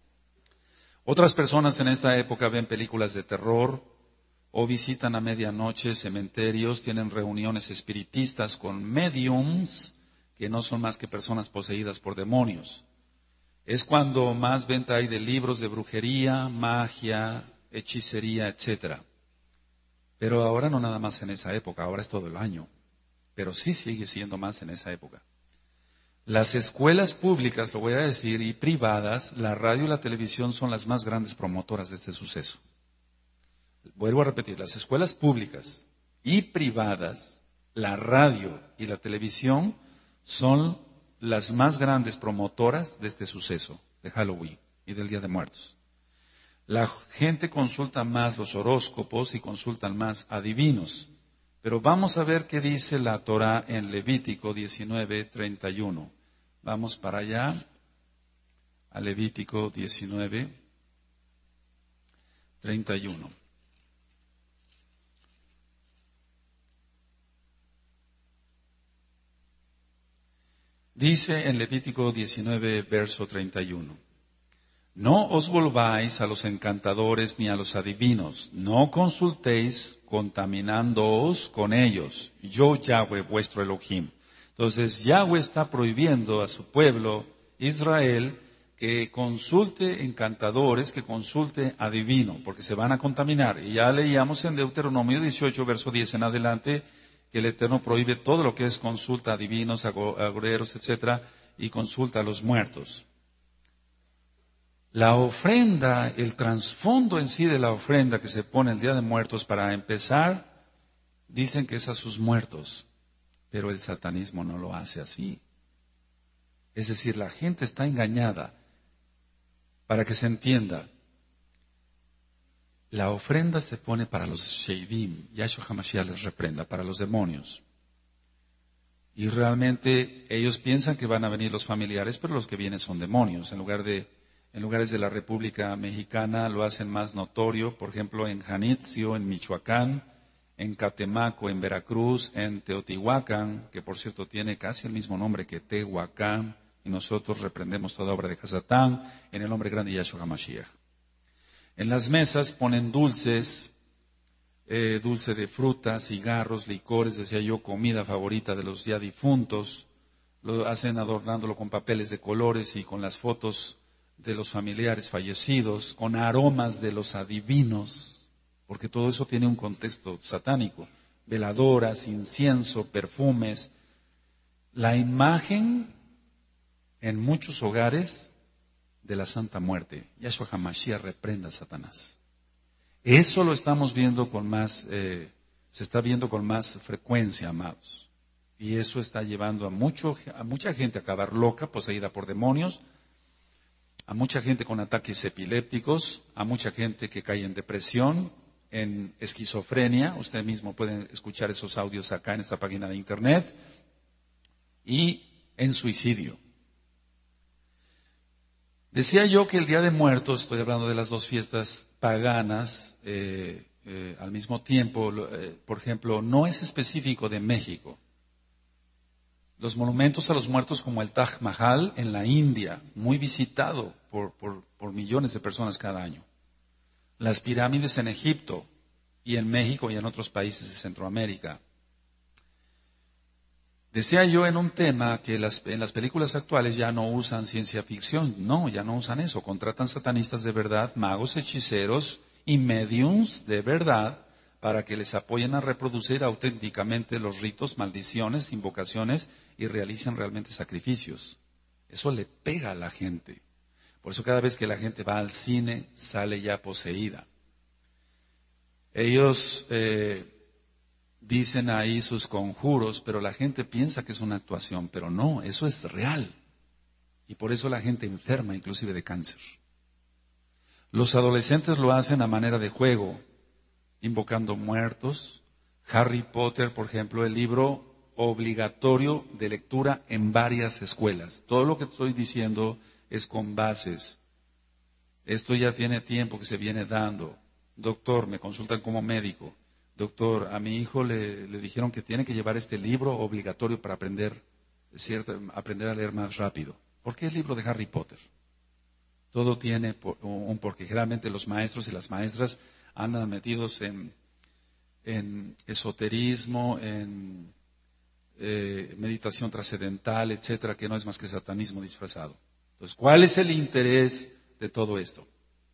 A: Otras personas en esta época ven películas de terror, o visitan a medianoche cementerios, tienen reuniones espiritistas con mediums, que no son más que personas poseídas por demonios. Es cuando más venta hay de libros de brujería, magia, hechicería, etcétera. Pero ahora no nada más en esa época, ahora es todo el año. Pero sí sigue siendo más en esa época. Las escuelas públicas, lo voy a decir, y privadas, la radio y la televisión son las más grandes promotoras de este suceso. Vuelvo a repetir, las escuelas públicas y privadas, la radio y la televisión son las más grandes promotoras de este suceso, de Halloween y del Día de Muertos. La gente consulta más los horóscopos y consultan más adivinos. Pero vamos a ver qué dice la Torah en Levítico 19:31. Vamos para allá, a Levítico 19:31. Dice en Levítico 19, verso 31. No os volváis a los encantadores ni a los adivinos, no consultéis contaminándoos con ellos. Yo, Yahweh, vuestro Elohim. Entonces, Yahweh está prohibiendo a su pueblo, Israel, que consulte encantadores, que consulte adivinos, porque se van a contaminar. Y ya leíamos en Deuteronomio 18, verso 10 en adelante, que el Eterno prohíbe todo lo que es consulta a adivinos, agoreros, etcétera, y consulta a los muertos. La ofrenda, el trasfondo en sí de la ofrenda que se pone el Día de Muertos, para empezar, dicen que es a sus muertos, pero el satanismo no lo hace así. Es decir, la gente está engañada. Para que se entienda, la ofrenda se pone para los Sheidim, Yahshua HaMashiach les reprenda, para los demonios. Y realmente ellos piensan que van a venir los familiares, pero los que vienen son demonios. En lugares de la República Mexicana lo hacen más notorio, por ejemplo en Janitzio, en Michoacán, en Catemaco, en Veracruz, en Teotihuacán, que por cierto tiene casi el mismo nombre que Tehuacán, y nosotros reprendemos toda obra de Hasatán en el nombre grande de Yahshua HaMashiach. En las mesas ponen dulces, dulce de frutas, cigarros, licores, decía yo, comida favorita de los ya difuntos, lo hacen adornándolo con papeles de colores y con las fotos de los familiares fallecidos, con aromas de los adivinos, porque todo eso tiene un contexto satánico, veladoras, incienso, perfumes. La imagen en muchos hogares de la Santa Muerte. Yahshua HaMashiach reprenda a Satanás. Eso lo estamos viendo se está viendo con más frecuencia, amados. Y eso está llevando a mucha gente a acabar loca, poseída por demonios, a mucha gente con ataques epilépticos, a mucha gente que cae en depresión, en esquizofrenia. Usted mismo puede escuchar esos audios acá en esta página de internet. Y en suicidio. Decía yo que el Día de Muertos, estoy hablando de las dos fiestas paganas, al mismo tiempo, por ejemplo, no es específico de México. Los monumentos a los muertos como el Taj Mahal en la India, muy visitado por millones de personas cada año. Las pirámides en Egipto y en México y en otros países de Centroamérica. Decía yo en un tema que en las películas actuales ya no usan ciencia ficción. No, ya no usan eso. Contratan satanistas de verdad, magos, hechiceros y mediums de verdad para que les apoyen a reproducir auténticamente los ritos, maldiciones, invocaciones y realicen realmente sacrificios. Eso le pega a la gente. Por eso cada vez que la gente va al cine sale ya poseída. Ellos dicen ahí sus conjuros, pero la gente piensa que es una actuación, pero no, eso es real. Y por eso la gente enferma, inclusive de cáncer. Los adolescentes lo hacen a manera de juego, invocando muertos. Harry Potter, por ejemplo, el libro obligatorio de lectura en varias escuelas. Todo lo que estoy diciendo es con bases. Esto ya tiene tiempo que se viene dando. Doctor, me consultan como médico. Doctor, a mi hijo le dijeron que tiene que llevar este libro obligatorio para aprender a leer más rápido. ¿Por qué el libro de Harry Potter? Todo tiene un porqué. Generalmente los maestros y las maestras andan metidos en esoterismo, en meditación trascendental, etcétera, que no es más que satanismo disfrazado. Entonces, ¿cuál es el interés de todo esto?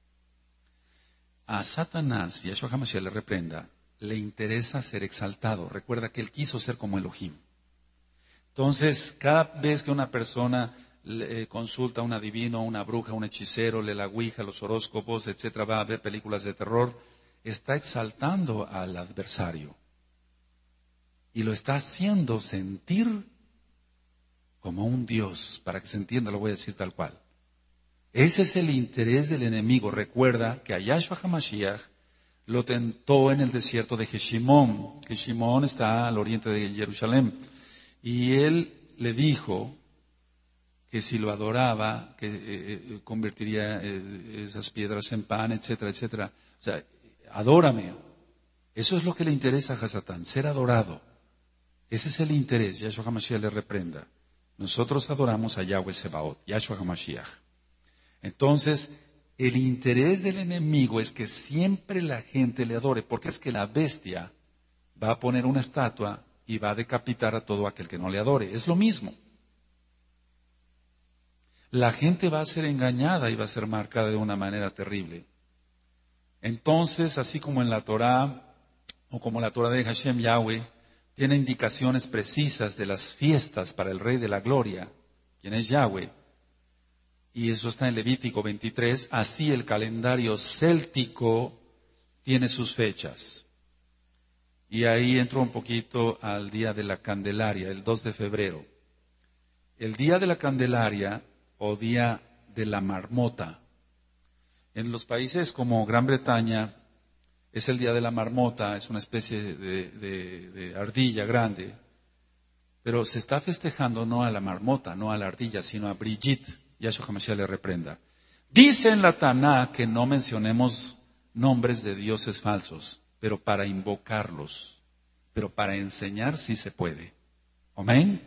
A: A Satanás, y a Yahshua HaMashiach le reprenda, le interesa ser exaltado. Recuerda que él quiso ser como Elohim. Entonces, cada vez que una persona consulta a un adivino, una bruja, un hechicero, lee la ouija, los horóscopos, etcétera, va a ver películas de terror, está exaltando al adversario. Y lo está haciendo sentir como un Dios. Para que se entienda, lo voy a decir tal cual. Ese es el interés del enemigo. Recuerda que a Yahshua HaMashiach lo tentó en el desierto de Jeshimón. Jeshimón está al oriente de Jerusalén. Y él le dijo que si lo adoraba, que convertiría esas piedras en pan, etcétera, etcétera. O sea, adórame. Eso es lo que le interesa a Hasatán, ser adorado. Ese es el interés. Yahshua HaMashiach le reprenda. Nosotros adoramos a Yahweh Sebaot, Yahshua HaMashiach. Entonces, el interés del enemigo es que siempre la gente le adore, porque es que la bestia va a poner una estatua y va a decapitar a todo aquel que no le adore. Es lo mismo. La gente va a ser engañada y va a ser marcada de una manera terrible. Entonces, así como en la Torá, o como la Torá de Hashem Yahweh, tiene indicaciones precisas de las fiestas para el Rey de la Gloria, quien es Yahweh, y eso está en Levítico 23, así el calendario céltico tiene sus fechas. Y ahí entro un poquito al Día de la Candelaria, el 2 de febrero. El Día de la Candelaria o Día de la Marmota. En los países como Gran Bretaña es el Día de la Marmota, es una especie de ardilla grande, pero se está festejando no a la marmota, no a la ardilla, sino a Brigitte. Yahshua HaMashiach le reprenda. Dice en la Taná que no mencionemos nombres de dioses falsos, pero para invocarlos, pero para enseñar sí se puede. ¿Amén?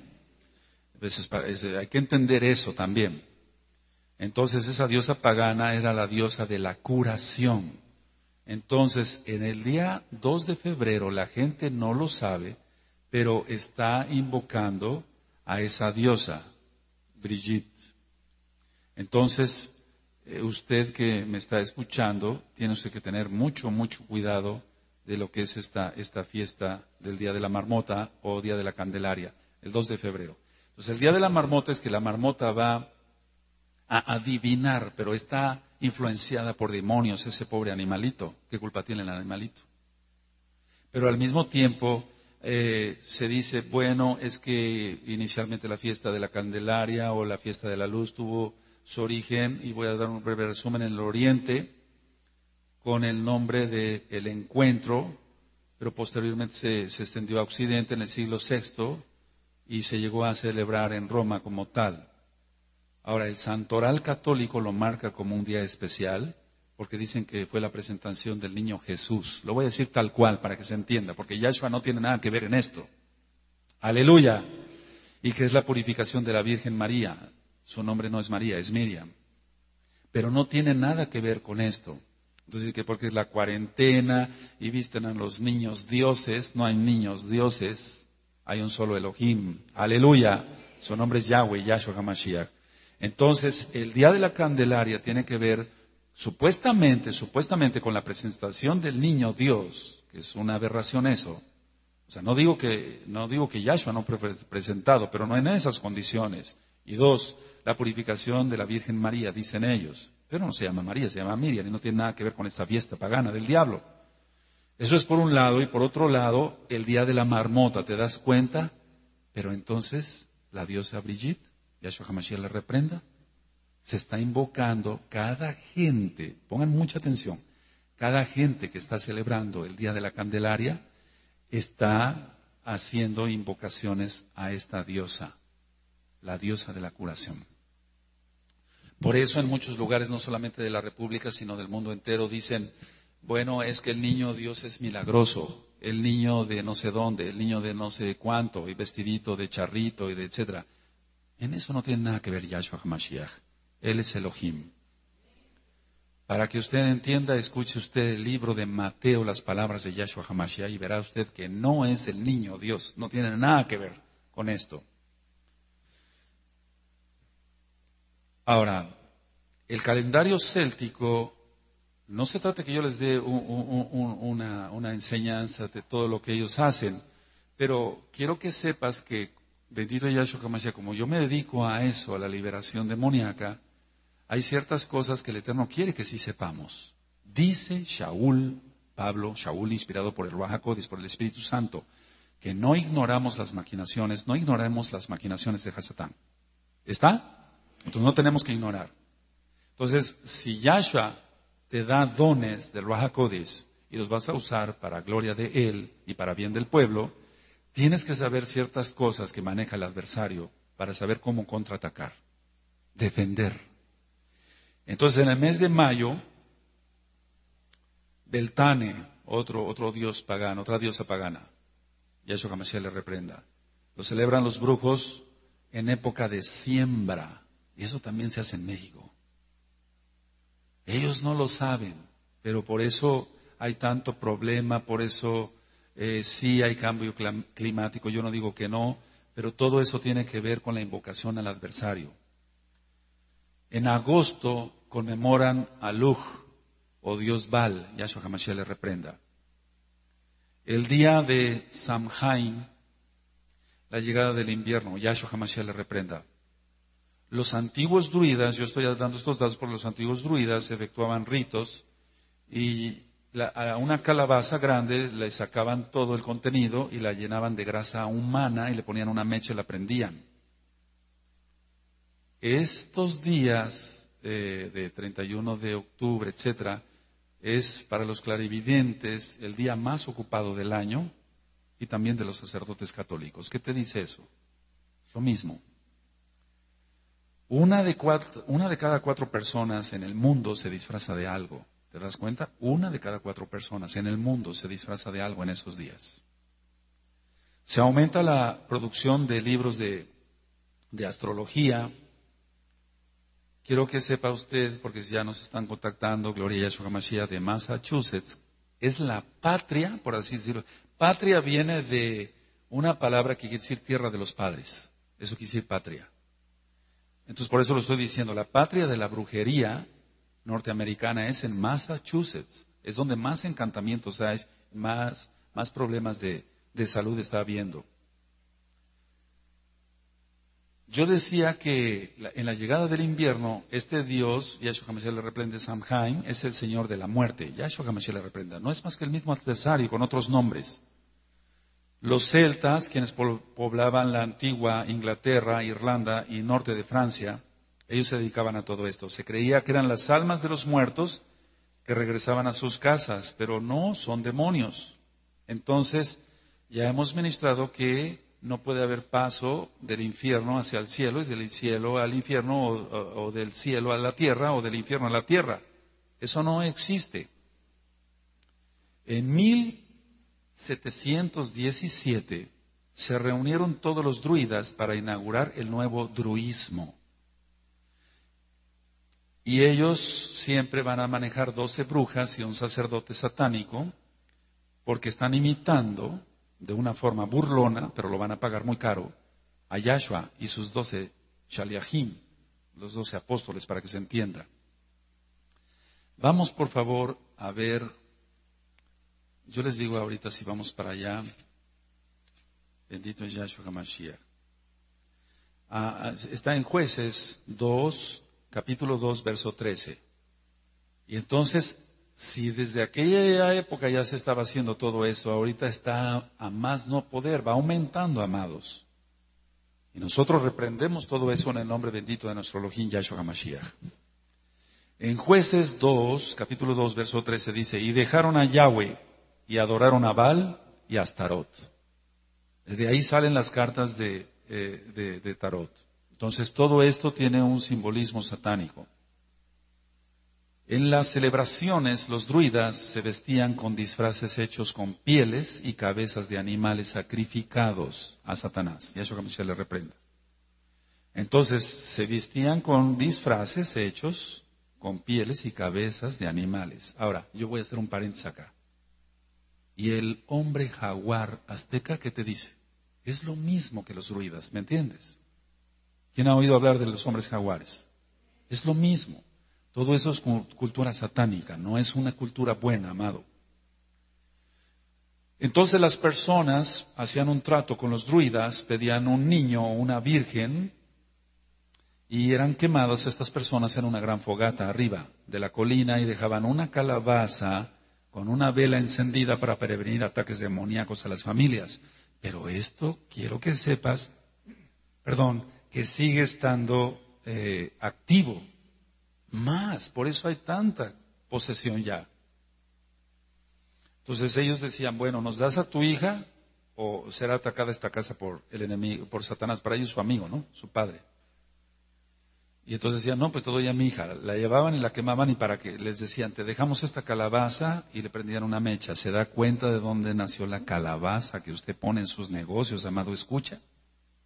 A: Hay que entender eso también. Entonces esa diosa pagana era la diosa de la curación. Entonces en el día 2 de febrero la gente no lo sabe, pero está invocando a esa diosa, Brigitte. Entonces, usted que me está escuchando, tiene usted que tener mucho, mucho cuidado de lo que es esta fiesta del Día de la Marmota o Día de la Candelaria, el 2 de febrero. Entonces, el Día de la Marmota es que la marmota va a adivinar, pero está influenciada por demonios, ese pobre animalito. ¿Qué culpa tiene el animalito? Pero al mismo tiempo se dice, bueno, es que inicialmente la fiesta de la Candelaria o la fiesta de la luz tuvo su origen, y voy a dar un breve resumen, en el Oriente, con el nombre de el encuentro, pero posteriormente se extendió a Occidente en el siglo VI y se llegó a celebrar en Roma como tal. Ahora, el Santoral católico lo marca como un día especial, porque dicen que fue la presentación del niño Jesús. Lo voy a decir tal cual para que se entienda, porque Yahshua no tiene nada que ver en esto. Aleluya. Y que es la purificación de la Virgen María. Su nombre no es María, es Miriam. Pero no tiene nada que ver con esto. Entonces, que porque es la cuarentena y visten a los niños dioses, no hay niños dioses, hay un solo Elohim. Aleluya. Su nombre es Yahweh, Yahshua HaMashiach. Entonces, el Día de la Candelaria tiene que ver supuestamente con la presentación del niño Dios, que es una aberración eso. O sea, no digo que Yahshua no fue presentado, pero no en esas condiciones. Y dos, la purificación de la Virgen María, dicen ellos. Pero no se llama María, se llama Miriam y no tiene nada que ver con esta fiesta pagana del diablo. Eso es por un lado, y por otro lado, el Día de la Marmota, ¿te das cuenta? Pero entonces, la diosa Brigitte, Yahshua HaMashiach le reprenda, se está invocando cada gente, pongan mucha atención, cada gente que está celebrando el Día de la Candelaria está haciendo invocaciones a esta diosa, la diosa de la curación. Por eso en muchos lugares, no solamente de la República, sino del mundo entero, dicen, bueno, es que el niño Dios es milagroso, el niño de no sé dónde, el niño de no sé cuánto, y vestidito de charrito, y de etcétera. En eso no tiene nada que ver Yahshua HaMashiach. Él es Elohim. Para que usted entienda, escuche usted el libro de Mateo, las palabras de Yahshua HaMashiach, y verá usted que no es el niño Dios, no tiene nada que ver con esto. Ahora, el calendario céltico, no se trata que yo les dé una enseñanza de todo lo que ellos hacen, pero quiero que sepas que, bendito Yahshua HaMashiach, como yo me dedico a eso, a la liberación demoníaca, hay ciertas cosas que el Eterno quiere que sí sepamos. Dice Pablo, Shaul inspirado por el Ruach HaKodesh, por el Espíritu Santo, que no ignoremos las maquinaciones de Hasatán. ¿Está? Entonces no tenemos que ignorar. Entonces, si Yahshua te da dones del Ruach HaKodesh y los vas a usar para gloria de Él y para bien del pueblo, tienes que saber ciertas cosas que maneja el adversario para saber cómo contraatacar, defender. Entonces, en el mes de mayo, Beltane, otro dios pagano, otra diosa pagana, Yahshua HaMashiach le reprenda. Lo celebran los brujos en época de siembra. Y eso también se hace en México. Ellos no lo saben, pero por eso hay tanto problema, por eso sí hay cambio climático. Yo no digo que no, pero todo eso tiene que ver con la invocación al adversario. En agosto conmemoran a Luj, o Dios Baal, Yahshua HaMashiach le reprenda. El día de Samhain, la llegada del invierno, Yahshua HaMashiach le reprenda. Los antiguos druidas, yo estoy dando estos datos por los antiguos druidas, efectuaban ritos y a una calabaza grande le sacaban todo el contenido y la llenaban de grasa humana y le ponían una mecha y la prendían. Estos días de 31 de octubre, etcétera, es para los clarividentes el día más ocupado del año y también de los sacerdotes católicos. ¿Qué te dice eso? Lo mismo. Una de cada 4 personas en el mundo se disfraza de algo. ¿Te das cuenta? 1 de cada 4 personas en el mundo se disfraza de algo en esos días. Se aumenta la producción de libros de astrología. Quiero que sepa usted, porque ya nos están contactando, Gloria a Yahshua HaMashiach de Massachusetts, es la patria, por así decirlo. Patria viene de una palabra que quiere decir tierra de los padres. Eso quiere decir patria. Entonces, por eso lo estoy diciendo. La patria de la brujería norteamericana es en Massachusetts. Es donde más encantamientos hay, más problemas de salud está habiendo. Yo decía que en la llegada del invierno, este Dios, Yahshua HaMashiach le reprende, Samhain, es el Señor de la muerte. Yahshua HaMashiach le reprenda. No es más que el mismo adversario con otros nombres. Los celtas, quienes poblaban la antigua Inglaterra, Irlanda y norte de Francia, ellos se dedicaban a todo esto. Se creía que eran las almas de los muertos que regresaban a sus casas, pero no, son demonios. Entonces, ya hemos ministrado que no puede haber paso del infierno hacia el cielo y del cielo al infierno o del cielo a la tierra o del infierno a la tierra. Eso no existe. En 1717 se reunieron todos los druidas para inaugurar el nuevo druismo. Y ellos siempre van a manejar 12 brujas y un sacerdote satánico porque están imitando de una forma burlona, pero lo van a pagar muy caro, a Yahshua y sus 12 shaliachim, los 12 apóstoles, para que se entienda. Vamos, por favor, a ver. Yo les digo ahorita si vamos para allá. Bendito es Yahshua HaMashiach. Está en Jueces 2, capítulo 2, verso 13. Y entonces, si desde aquella época ya se estaba haciendo todo eso, ahorita está a más no poder, va aumentando, amados. Y nosotros reprendemos todo eso en el nombre bendito de nuestro Elohim Yahshua HaMashiach. En Jueces 2, capítulo 2, verso 13 dice, y dejaron a Yahweh y adoraron a Baal y a Astarot. Desde ahí salen las cartas de Tarot. Entonces todo esto tiene un simbolismo satánico. En las celebraciones los druidas se vestían con disfraces hechos con pieles y cabezas de animales sacrificados a Satanás. Yahshua HaMashiach le reprenda. Entonces se vestían con disfraces hechos con pieles y cabezas de animales. Ahora, yo voy a hacer un paréntesis acá. Y el hombre jaguar azteca, ¿qué te dice? Es lo mismo que los druidas, ¿me entiendes? ¿Quién ha oído hablar de los hombres jaguares? Es lo mismo. Todo eso es cultura satánica, no es una cultura buena, amado. Entonces las personas hacían un trato con los druidas, pedían un niño o una virgen y eran quemadas estas personas en una gran fogata arriba de la colina y dejaban una calabaza con una vela encendida para prevenir ataques demoníacos a las familias. Pero esto quiero que sepas, que sigue estando activo. Más, por eso hay tanta posesión ya. Entonces ellos decían, bueno, ¿nos das a tu hija o será atacada esta casa por el enemigo, por Satanás? Para ellos su amigo, ¿no? Su padre. Y entonces decían, no, pues te doy a mi hija. La llevaban y la quemaban y para que les decían, te dejamos esta calabaza y le prendían una mecha. ¿Se da cuenta de dónde nació la calabaza que usted pone en sus negocios, amado? Escucha.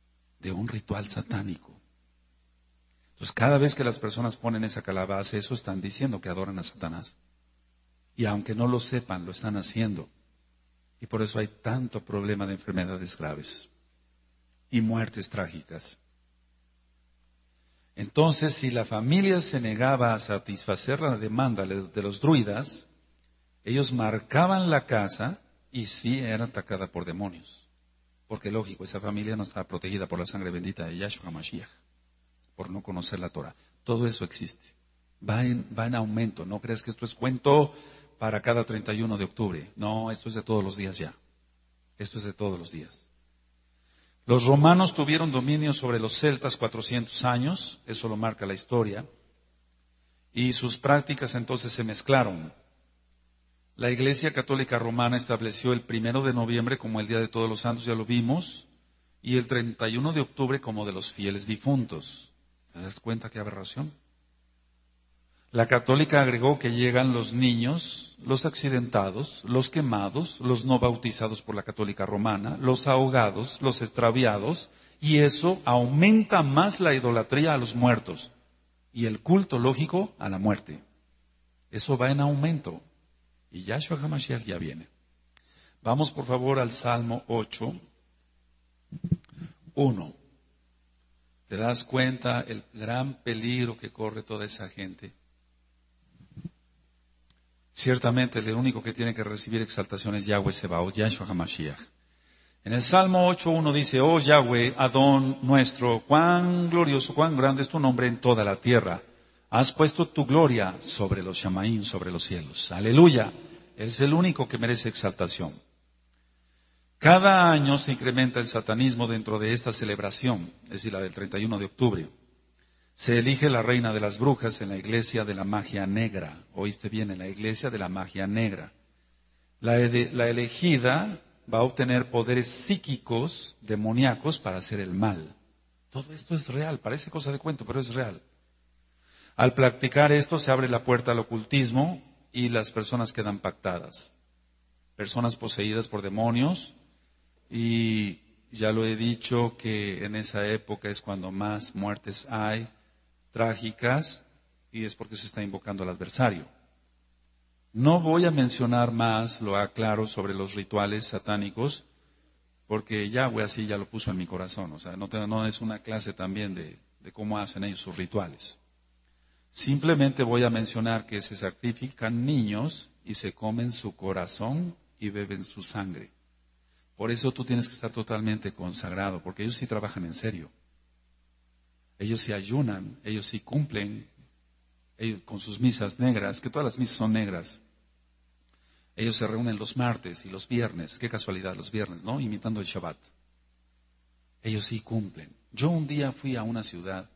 A: de un ritual satánico. Entonces, cada vez que las personas ponen esa calabaza, eso están diciendo que adoran a Satanás. Y aunque no lo sepan, lo están haciendo. Y por eso hay tanto problema de enfermedades graves y muertes trágicas. Entonces, si la familia se negaba a satisfacer la demanda de los druidas, ellos marcaban la casa y sí era atacada por demonios. Porque lógico, esa familia no estaba protegida por la sangre bendita de Yahshua HaMashiach, por no conocer la Torah. Todo eso existe. Va en aumento. No creas que esto es cuento para cada 31 de octubre. No, esto es de todos los días ya. Esto es de todos los días. Los romanos tuvieron dominio sobre los celtas 400 años. Eso lo marca la historia. Y sus prácticas entonces se mezclaron. La Iglesia Católica Romana estableció el 1 de noviembre como el Día de Todos los Santos, ya lo vimos, y el 31 de octubre como de los fieles difuntos. ¿Te das cuenta qué aberración? La católica agregó que llegan los niños, los accidentados, los quemados, los no bautizados por la católica romana, los ahogados, los extraviados, y eso aumenta más la idolatría a los muertos y el culto lógico a la muerte. Eso va en aumento. Y Yahshua HaMashiach ya viene. Vamos por favor al Salmo 8, 1. ¿Te das cuenta el gran peligro que corre toda esa gente? Ciertamente el único que tiene que recibir exaltación es Yahweh Sebaot, Yahshua HaMashiach. En el Salmo 8.1 dice, oh Yahweh, Adón nuestro, cuán glorioso, cuán grande es tu nombre en toda la tierra. Has puesto tu gloria sobre los Shamaín, sobre los cielos. Aleluya. Él es el único que merece exaltación. Cada año se incrementa el satanismo dentro de esta celebración, es decir, la del 31 de octubre. Se elige la reina de las brujas en la iglesia de la magia negra. Oíste bien, en la iglesia de la magia negra. La elegida va a obtener poderes psíquicos, demoníacos, para hacer el mal. Todo esto es real, parece cosa de cuento, pero es real. Al practicar esto se abre la puerta al ocultismo y las personas quedan pactadas. Personas poseídas por demonios, y ya lo he dicho que en esa época es cuando más muertes hay, trágicas, y es porque se está invocando al adversario. No voy a mencionar más, lo aclaro, sobre los rituales satánicos, porque Yahweh así ya lo puso en mi corazón. O sea, no es una clase también de cómo hacen ellos sus rituales. Simplemente voy a mencionar que se sacrifican niños y se comen su corazón y beben su sangre. Por eso tú tienes que estar totalmente consagrado, porque ellos sí trabajan en serio. Ellos sí ayunan, ellos sí cumplen con sus misas negras, que todas las misas son negras. Ellos se reúnen los martes y los viernes, qué casualidad, los viernes, ¿no? Imitando el Shabbat. Ellos sí cumplen. Yo un día fui a una ciudad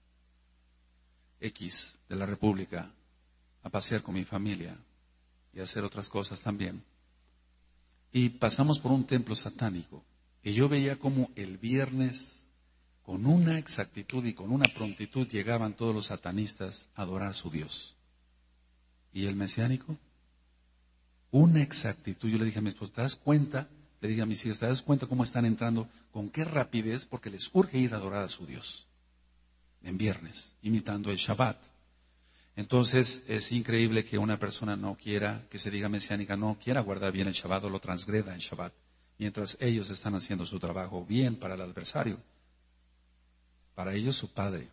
A: X de la República a pasear con mi familia y a hacer otras cosas también. Y pasamos por un templo satánico y yo veía como el viernes con una exactitud y con una prontitud llegaban todos los satanistas a adorar a su Dios. ¿Y el mesiánico? Una exactitud. Yo le dije a mi esposa, ¿te das cuenta? Le dije a mis hijas, ¿te das cuenta cómo están entrando? ¿Con qué rapidez? Porque les urge ir a adorar a su Dios. En viernes, imitando el Shabbat. Entonces es increíble que una persona no quiera, que se diga mesiánica, no quiera guardar bien el Shabbat o lo transgreda en Shabbat, mientras ellos están haciendo su trabajo bien para el adversario, para ellos su padre.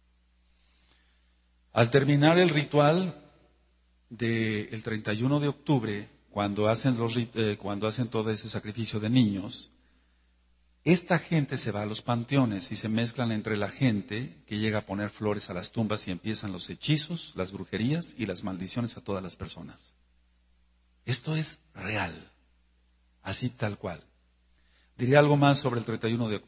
A: Al terminar el ritual del 31 de octubre, cuando hacen todo ese sacrificio de niños, esta gente se va a los panteones y se mezclan entre la gente que llega a poner flores a las tumbas y empiezan los hechizos, las brujerías y las maldiciones a todas las personas. Esto es real, así tal cual. Diré algo más sobre el 31 de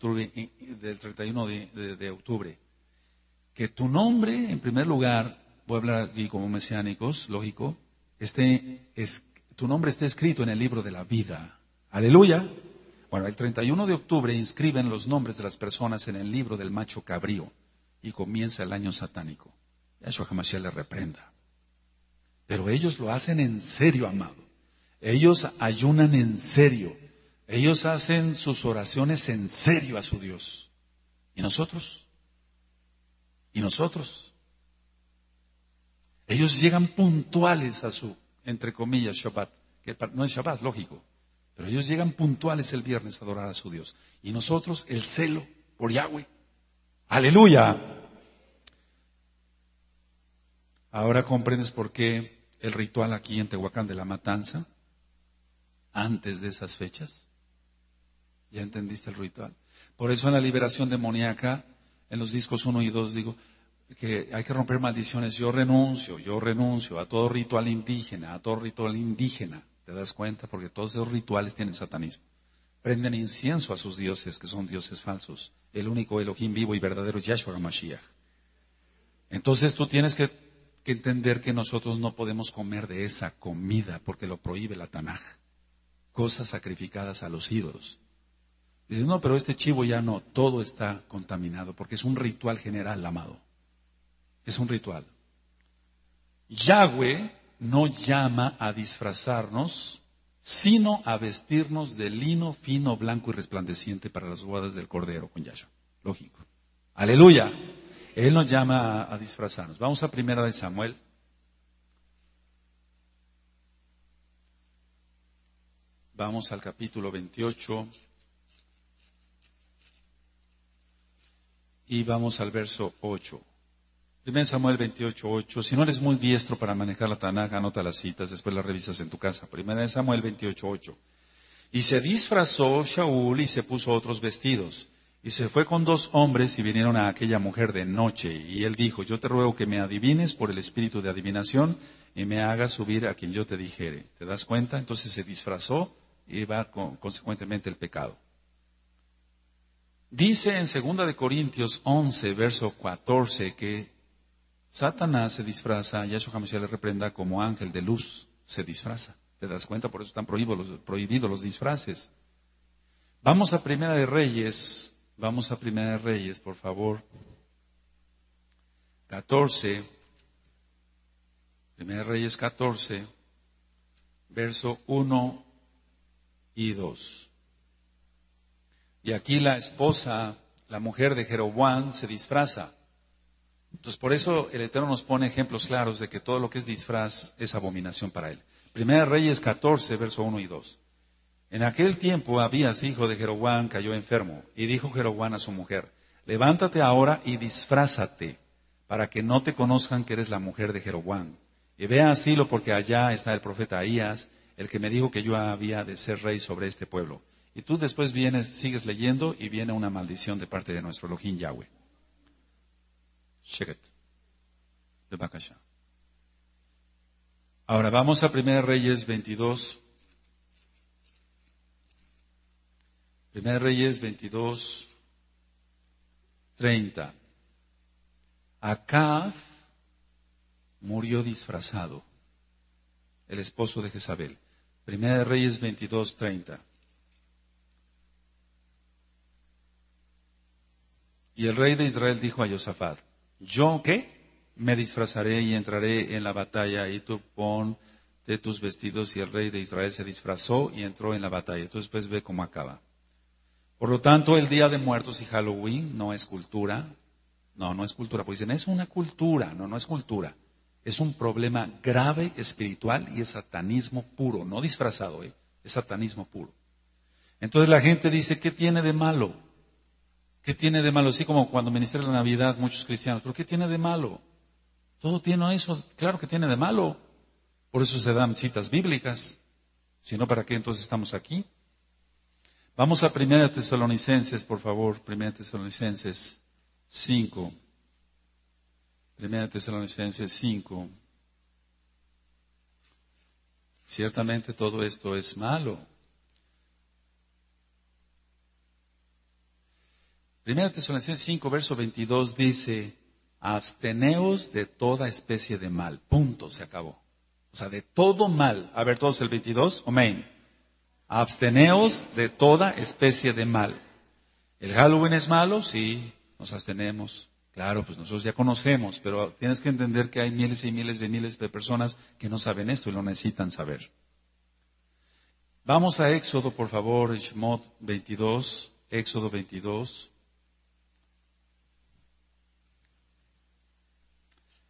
A: octubre, que tu nombre, en primer lugar, voy a hablar aquí como mesiánicos, lógico, tu nombre esté escrito en el libro de la vida. Aleluya. Bueno, el 31 de octubre inscriben los nombres de las personas en el libro del macho cabrío y comienza el año satánico. Yahshua HaMashiach le reprenda. Pero ellos lo hacen en serio, amado. Ellos ayunan en serio. Ellos hacen sus oraciones en serio a su Dios. ¿Y nosotros? ¿Y nosotros? Ellos llegan puntuales a su, entre comillas, Shabbat, que no es Shabbat, lógico, pero ellos llegan puntuales el viernes a adorar a su Dios. Y nosotros, el celo por Yahweh. ¡Aleluya! Ahora comprendes por qué el ritual aquí en Tehuacán de la matanza, antes de esas fechas. ¿Ya entendiste el ritual? Por eso en la liberación demoníaca, en los discos 1 y 2, digo que hay que romper maldiciones. Yo renuncio a todo ritual indígena, ¿Te das cuenta? Porque todos esos rituales tienen satanismo. Prenden incienso a sus dioses, que son dioses falsos. El único Elohim vivo y verdadero es Yahshua HaMashiach. Entonces tú tienes que entender que nosotros no podemos comer de esa comida, porque lo prohíbe la Tanaj. Cosas sacrificadas a los ídolos. Dicen, no, pero este chivo ya no, todo está contaminado, porque es un ritual general, amado. Es un ritual. Yahweh no llama a disfrazarnos, sino a vestirnos de lino fino, blanco y resplandeciente para las bodas del Cordero con Yahshua. Lógico. Aleluya. Él nos llama a disfrazarnos. Vamos a 1 Samuel. Vamos al capítulo 28. Y vamos al verso 8. 1 Samuel 28, 8. Si no eres muy diestro para manejar la Tanaj, anota las citas, después las revisas en tu casa. 1 Samuel 28, 8. Y se disfrazó Shaul y se puso otros vestidos. Y se fue con 2 hombres y vinieron a aquella mujer de noche. Y él dijo, yo te ruego que me adivines por el espíritu de adivinación y me hagas subir a quien yo te dijere. ¿Te das cuenta? Entonces se disfrazó y va consecuentemente el pecado. Dice en 2 de Corintios 11, verso 14, que Satanás se disfraza, Yahshua HaMashiach le reprenda, como ángel de luz, se disfraza. ¿Te das cuenta? Por eso están prohibidos los disfraces. Vamos a 1 de Reyes, por favor. 14, 1 de Reyes 14, verso 1 y 2. Y aquí la esposa, la mujer de Jeroboam, se disfraza. Entonces, por eso el Eterno nos pone ejemplos claros de que todo lo que es disfraz es abominación para él. 1 Reyes 14, verso 1 y 2. En aquel tiempo Abías, hijo de Jeroboam, cayó enfermo, y dijo Jeroboam a su mujer, levántate ahora y disfrázate, para que no te conozcan que eres la mujer de Jeroboam. Y ve a Silo, porque allá está el profeta Ahías, el que me dijo que yo había de ser rey sobre este pueblo. Y tú después sigues leyendo y viene una maldición de parte de nuestro Elohim Yahweh. Sheket. De Bakasha. Ahora vamos a 1 Reyes 22. 1 Reyes 22, 30. Acab murió disfrazado, el esposo de Jezabel. 1 Reyes 22, 30. Y el rey de Israel dijo a Josafat, ¿yo qué? Me disfrazaré y entraré en la batalla, y tú pon de tus vestidos. Y el rey de Israel se disfrazó y entró en la batalla. Entonces pues ve cómo acaba. Por lo tanto, el Día de Muertos y Halloween no es cultura. No es cultura. Pues dicen, es una cultura. No es cultura. Es un problema grave espiritual y es satanismo puro. No disfrazado, es satanismo puro. Entonces la gente dice, ¿qué tiene de malo? ¿Qué tiene de malo? Así como cuando ministré la Navidad muchos cristianos, ¿pero qué tiene de malo? Todo tiene eso, claro que tiene de malo. Por eso se dan citas bíblicas. Si no, ¿para qué entonces estamos aquí? Vamos a 1 Tesalonicenses, por favor. 1 Tesalonicenses 5. 1 Tesalonicenses 5. Ciertamente todo esto es malo. 1 Tesalonicenses 5, verso 22 dice, absteneos de toda especie de mal. Punto, se acabó. O sea, de todo mal. A ver, todos el 22, amén. Absteneos de toda especie de mal. ¿El Halloween es malo? Sí, nos abstenemos. Claro, pues nosotros ya conocemos, pero tienes que entender que hay miles y miles de personas que no saben esto y lo necesitan saber. Vamos a Éxodo, por favor, Shemot 22, Éxodo 22.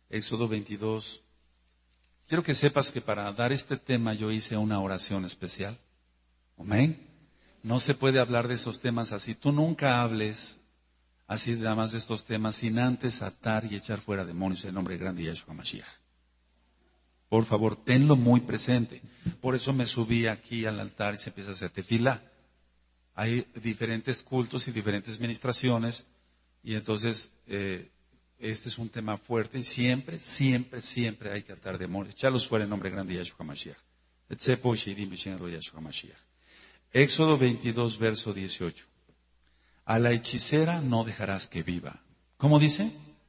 A: Éxodo 22. Quiero que sepas que para dar este tema yo hice una oración especial. Amén. No se puede hablar de esos temas así. Tú nunca hables así nada más de estos temas sin antes atar y echar fuera demonios en el nombre grande de Yahshua Mashiach. Por favor, tenlo muy presente. Por eso me subí aquí al altar y se empieza a hacer tefilá. Hay diferentes cultos y diferentes ministraciones y entonces este es un tema fuerte y siempre, siempre, siempre hay que atar demonios. Echalos fuera en nombre grande de Yahshua Mashiach. Éxodo 22, verso 18. A la hechicera no dejarás que viva. ¿Cómo dice?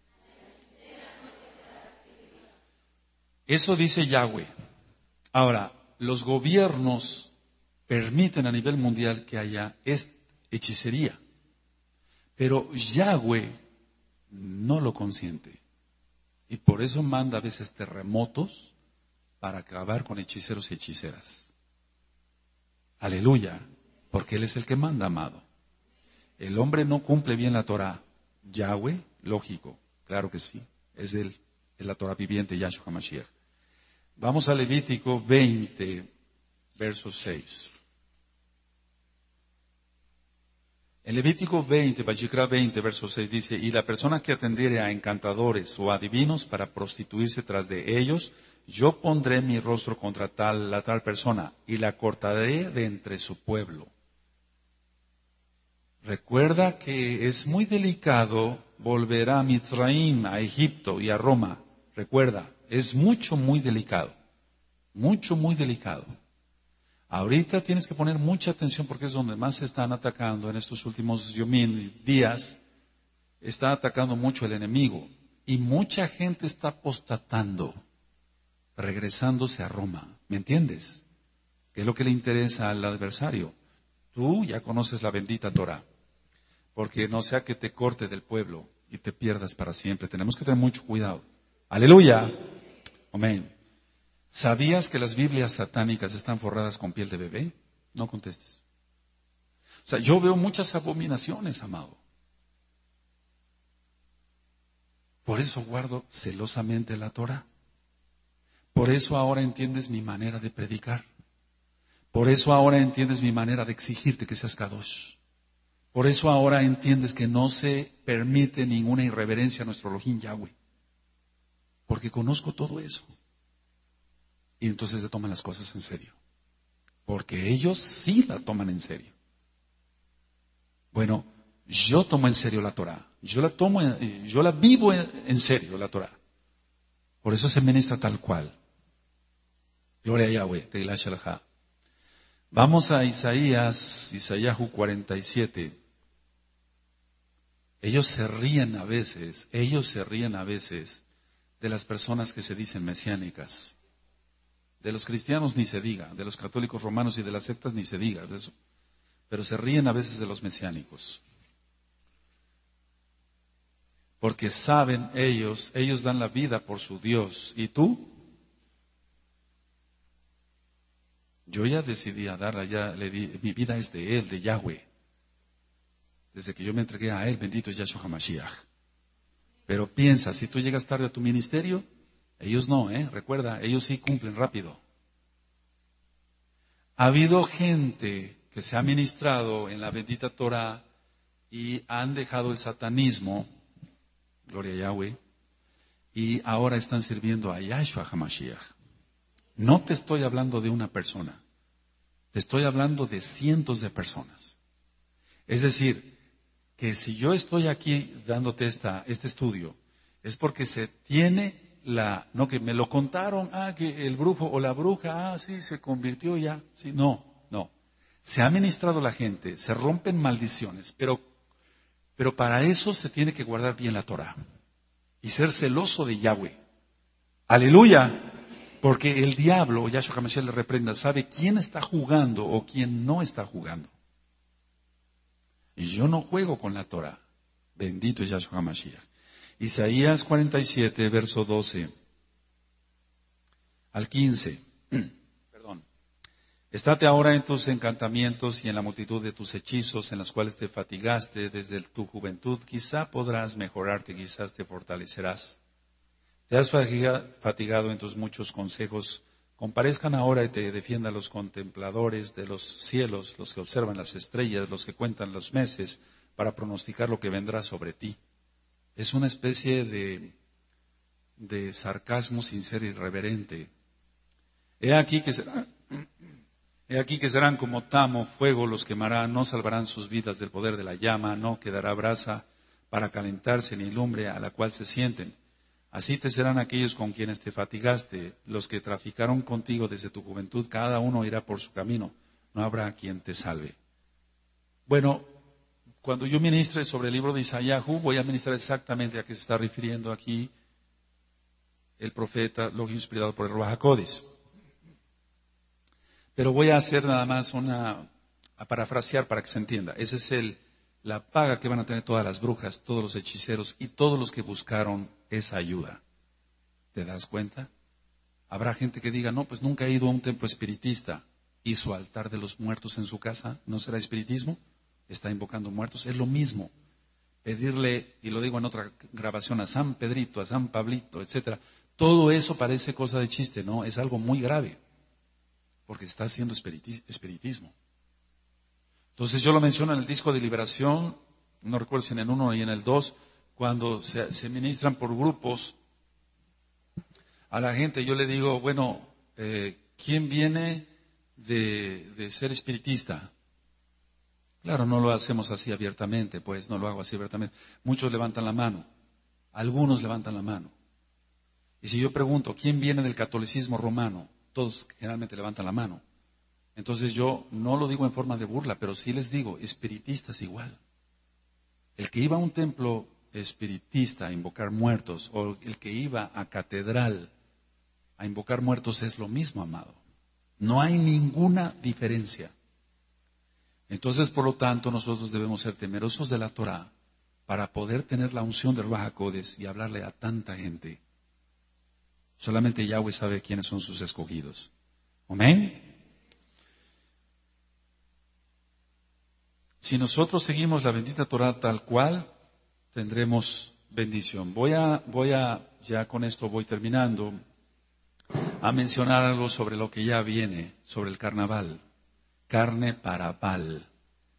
A: Eso dice Yahweh. Ahora, los gobiernos permiten a nivel mundial que haya hechicería, pero Yahweh no lo consiente. Y por eso manda a veces terremotos para acabar con hechiceros y hechiceras. Aleluya, porque Él es el que manda, amado. El hombre no cumple bien la Torah. Yahweh, lógico, claro que sí. Es Él, es la Torah viviente, Yahshua HaMashiach. Vamos a Levítico 20, verso 6. En Levítico 20, Vayikra 20, verso 6 dice, y la persona que atendiere a encantadores o adivinos para prostituirse tras de ellos, yo pondré mi rostro contra la tal persona y la cortaré de entre su pueblo. Recuerda que es muy delicado volver a Mitzraim, a Egipto y a Roma. Recuerda, es muy delicado. Muy delicado. Ahorita tienes que poner mucha atención porque es donde más se están atacando en estos últimos días. Está atacando mucho el enemigo. Y mucha gente está apostatando, regresándose a Roma. ¿Me entiendes? ¿Qué es lo que le interesa al adversario? Tú ya conoces la bendita Torah. Porque no sea que te corte del pueblo y te pierdas para siempre. Tenemos que tener mucho cuidado. Aleluya. Amén. ¿Sabías que las Biblias satánicas están forradas con piel de bebé? No contestes. O sea, yo veo muchas abominaciones, amado. Por eso guardo celosamente la Torah. Por eso ahora entiendes mi manera de predicar. Por eso ahora entiendes mi manera de exigirte que seas Kadosh. Por eso ahora entiendes que no se permite ninguna irreverencia a nuestro Elohim Yahweh. Porque conozco todo eso. Y entonces se toman las cosas en serio. Porque ellos sí la toman en serio. Bueno, yo tomo en serio la Torah. Yo la vivo en serio, la Torah. Por eso se ministra tal cual. Gloria a Yahweh, Teilah Shalha. Vamos a Isaías 47. Ellos se ríen a veces de las personas que se dicen mesiánicas. De los cristianos ni se diga, de los católicos romanos y de las sectas ni se diga de eso. Pero se ríen a veces de los mesiánicos. Porque saben ellos dan la vida por su Dios. ¿Y tú? Yo ya decidí a darla, mi vida es de Él, de Yahweh. Desde que yo me entregué a Él, bendito es Yahshua HaMashiach. Pero piensa, si tú llegas tarde a tu ministerio, ellos no, recuerda, ellos sí cumplen rápido. Ha habido gente que se ha ministrado en la bendita Torah y han dejado el satanismo, gloria a Yahweh, y ahora están sirviendo a Yahshua HaMashiach. No te estoy hablando de una persona, te estoy hablando de cientos de personas. Es decir, que si yo estoy aquí dándote este estudio, es porque se tiene no que me lo contaron, que el brujo o la bruja, sí, se convirtió ya, sí, no. Se ha ministrado la gente, se rompen maldiciones, pero para eso se tiene que guardar bien la Torah y ser celoso de Yahweh. Aleluya. Porque el diablo, Yahshua HaMashiach le reprenda, sabe quién está jugando o quién no está jugando. Y yo no juego con la Torah. Bendito es Yahshua HaMashiach. Isaías 47, verso 12 al 15. Perdón. Estate ahora en tus encantamientos y en la multitud de tus hechizos en las cuales te fatigaste desde tu juventud. Quizá podrás mejorarte, quizás te fortalecerás. Te has fatigado en tus muchos consejos. Comparezcan ahora y te defiendan los contempladores de los cielos, los que observan las estrellas, los que cuentan los meses, para pronosticar lo que vendrá sobre ti. Es una especie de sarcasmo sincero y irreverente. He aquí que serán como tamo, fuego los quemará, no salvarán sus vidas del poder de la llama, no quedará brasa para calentarse ni lumbre a la cual se sienten. Así te serán aquellos con quienes te fatigaste, los que traficaron contigo desde tu juventud, cada uno irá por su camino, no habrá quien te salve. Bueno, cuando yo ministre sobre el libro de Isayahu, voy a ministrar exactamente a qué se está refiriendo aquí el profeta, lo inspirado por el Ruach HaKodesh. Pero voy a hacer nada más a parafrasear para que se entienda. Esa es la paga que van a tener todas las brujas, todos los hechiceros y todos los que buscaron esa ayuda. ¿Te das cuenta? Habrá gente que diga, no, pues nunca he ido a un templo espiritista. ¿Y su altar de los muertos en su casa no será espiritismo? Está invocando muertos. Es lo mismo. Pedirle, y lo digo en otra grabación, a San Pedrito, a San Pablito, etcétera. Todo eso parece cosa de chiste, ¿no? Es algo muy grave. Porque está haciendo espiritismo. Entonces yo lo menciono en el disco de Liberación, no recuerdo si en el 1 y en el 2, cuando se ministran por grupos a la gente, yo le digo, bueno, ¿quién viene de ser espiritista? Claro, no lo hacemos así abiertamente, pues no lo hago así abiertamente. Muchos levantan la mano, algunos levantan la mano. Y si yo pregunto, ¿quién viene del catolicismo romano? Todos generalmente levantan la mano. Entonces yo no lo digo en forma de burla, pero sí les digo, espiritistas igual. El que iba a un templo espiritista a invocar muertos, o el que iba a catedral a invocar muertos es lo mismo, amado. No hay ninguna diferencia. Entonces, por lo tanto, nosotros debemos ser temerosos de la Torah para poder tener la unción del Ruach HaKodesh y hablarle a tanta gente. Solamente Yahweh sabe quiénes son sus escogidos. Amén. Si nosotros seguimos la bendita Torah tal cual, tendremos bendición. Voy a, ya con esto voy terminando, a mencionar algo sobre lo que ya viene, sobre el carnaval. Carne para Baal.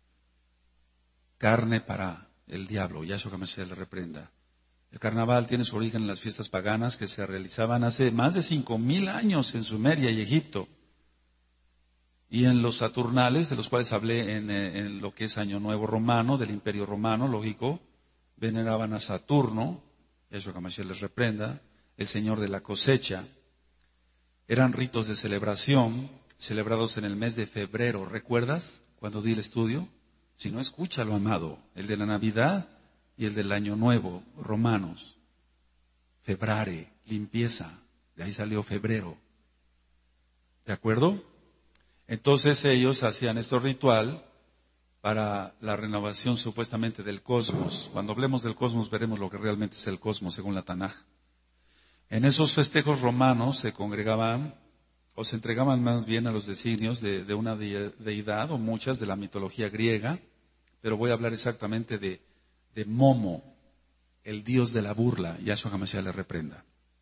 A: Carne para el diablo. Yahshua HaMashiach le reprenda. El carnaval tiene su origen en las fiestas paganas que se realizaban hace más de 5,000 años en Sumeria y Egipto. Y en los Saturnales, de los cuales hablé en lo que es Año Nuevo Romano, del Imperio Romano, lógico, veneraban a Saturno, Yahshua HaMashiach les reprenda, el Señor de la cosecha. Eran ritos de celebración, celebrados en el mes de febrero. ¿Recuerdas cuando di el estudio? Si no, escúchalo, amado. El de la Navidad y el del Año Nuevo, romanos. Febrare, limpieza. De ahí salió febrero. ¿De acuerdo? Entonces ellos hacían este ritual para la renovación supuestamente del cosmos. Cuando hablemos del cosmos veremos lo que realmente es el cosmos según la Tanaj. En esos festejos romanos se congregaban o se entregaban más bien a los designios de una deidad o muchas de la mitología griega, pero voy a hablar exactamente de Momo, el dios de la burla. Yahshua HaMashiach le reprenda.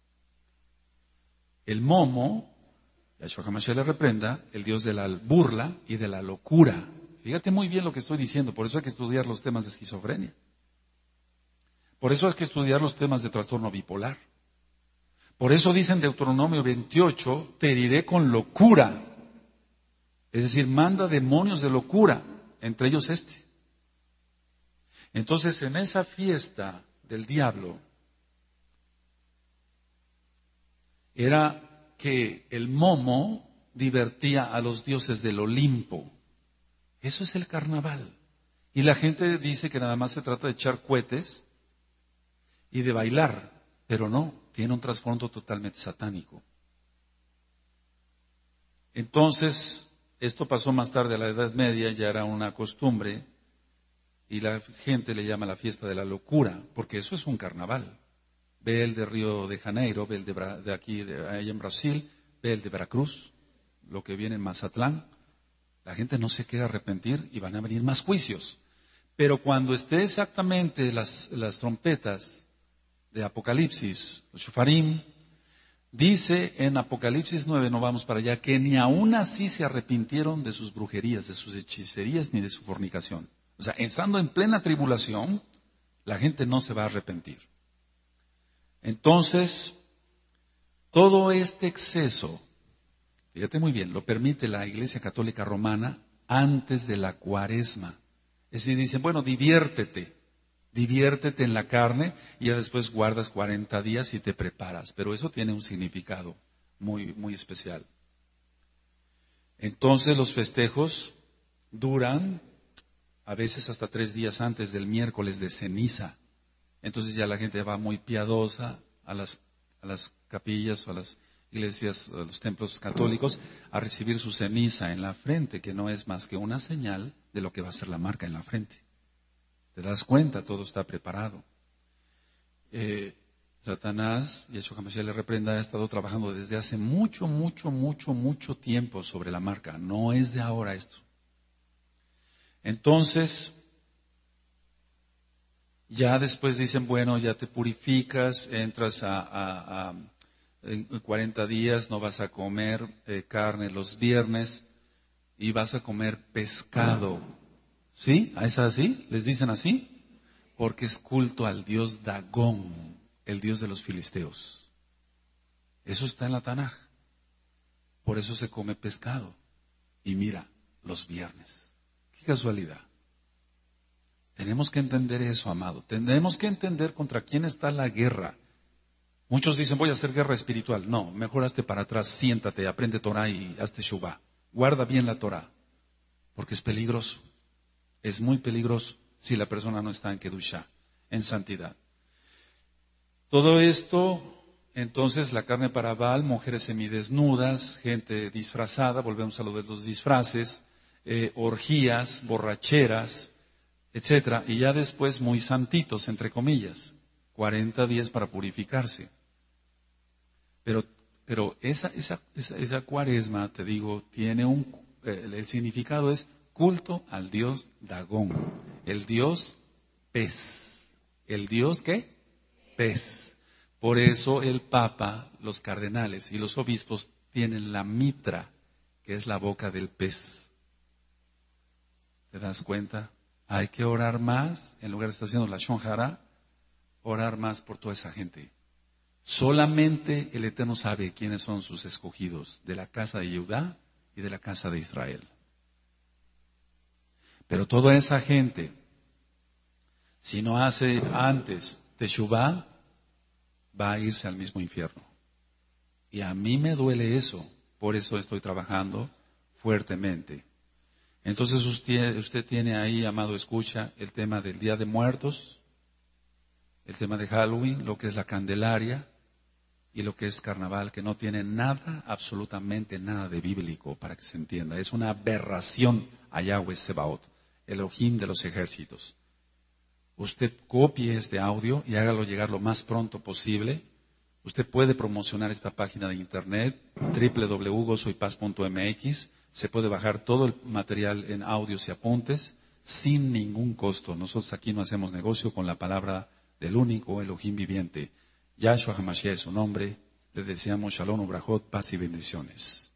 A: El Momo, Yahshua HaMashiach le reprenda, el dios de la burla y de la locura. Fíjate muy bien lo que estoy diciendo, por eso hay que estudiar los temas de esquizofrenia. Por eso hay que estudiar los temas de trastorno bipolar. Por eso dice en Deuteronomio 28, te heriré con locura. Es decir, manda demonios de locura, entre ellos este. Entonces, en esa fiesta del diablo, era que el Momo divertía a los dioses del Olimpo. Eso es el carnaval. Y la gente dice que nada más se trata de echar cohetes y de bailar, pero no, tiene un trasfondo totalmente satánico. Entonces, esto pasó más tarde a la Edad Media, ya era una costumbre, y la gente le llama la fiesta de la locura, porque eso es un carnaval. Ve el de Río de Janeiro, ve el de aquí, ahí en Brasil, ve el de Veracruz, lo que viene en Mazatlán. La gente no se quiere arrepentir y van a venir más juicios. Pero cuando esté exactamente las trompetas de Apocalipsis, los shofarim, dice en Apocalipsis 9, no vamos para allá, que ni aún así se arrepintieron de sus brujerías, de sus hechicerías, ni de su fornicación. O sea, estando en plena tribulación, la gente no se va a arrepentir. Entonces, todo este exceso, fíjate muy bien, lo permite la Iglesia Católica Romana antes de la Cuaresma. Es decir, dicen, bueno, diviértete en la carne y ya después guardas 40 días y te preparas. Pero eso tiene un significado muy, muy especial. Entonces los festejos duran a veces hasta 3 días antes del miércoles de ceniza. Entonces ya la gente va muy piadosa a las capillas o a las iglesias, a los templos católicos, a recibir su ceniza en la frente, que no es más que una señal de lo que va a ser la marca en la frente. ¿Te das cuenta? Todo está preparado. Satanás, Yeshua HaMashiach le reprenda, ha estado trabajando desde hace mucho tiempo sobre la marca. No es de ahora esto. Entonces, ya después dicen, bueno, ya te purificas, entras en 40 días, no vas a comer carne los viernes y vas a comer pescado. ¿Sí? ¿Es así? ¿Les dicen así? Porque es culto al dios Dagón, el dios de los filisteos. Eso está en la Tanaj. Por eso se come pescado. Y mira, los viernes. Qué casualidad. Tenemos que entender eso, amado. Tenemos que entender contra quién está la guerra. Muchos dicen, voy a hacer guerra espiritual. No, mejor hazte para atrás, siéntate, aprende Torah y hazte Shuvah. Guarda bien la Torah, porque es peligroso. Es muy peligroso si la persona no está en Kedushá, en santidad. Todo esto, entonces, la carne para Baal, mujeres semidesnudas, gente disfrazada, volvemos a lo de los disfraces, orgías, borracheras, etcétera, y ya después muy santitos, entre comillas, 40 días para purificarse. Pero esa cuaresma, te digo, tiene el significado es culto al dios Dagón, el dios pez. ¿El dios qué? Pez. Por eso el Papa, los cardenales y los obispos tienen la mitra, que es la boca del pez. ¿Te das cuenta? Hay que orar más, en lugar de estar haciendo la shonjara, orar más por toda esa gente. Solamente el Eterno sabe quiénes son sus escogidos, de la casa de Judá y de la casa de Israel. Pero toda esa gente, si no hace antes Teshuvá, va a irse al mismo infierno. Y a mí me duele eso, por eso estoy trabajando fuertemente. Entonces usted tiene ahí, amado, escucha, el tema del Día de Muertos, el tema de Halloween, lo que es la Candelaria y lo que es Carnaval, que no tiene nada, absolutamente nada de bíblico, para que se entienda. Es una aberración a Yahweh Sebaot, Elohim de los ejércitos. Usted copie este audio y hágalo llegar lo más pronto posible. Usted puede promocionar esta página de internet, www.gozoypaz.mx. Se puede bajar todo el material en audios y apuntes sin ningún costo. Nosotros aquí no hacemos negocio con la palabra del único Elohim viviente. Yahshua HaMashiach es su nombre. Le deseamos Shalom, Ubrajot, paz y bendiciones.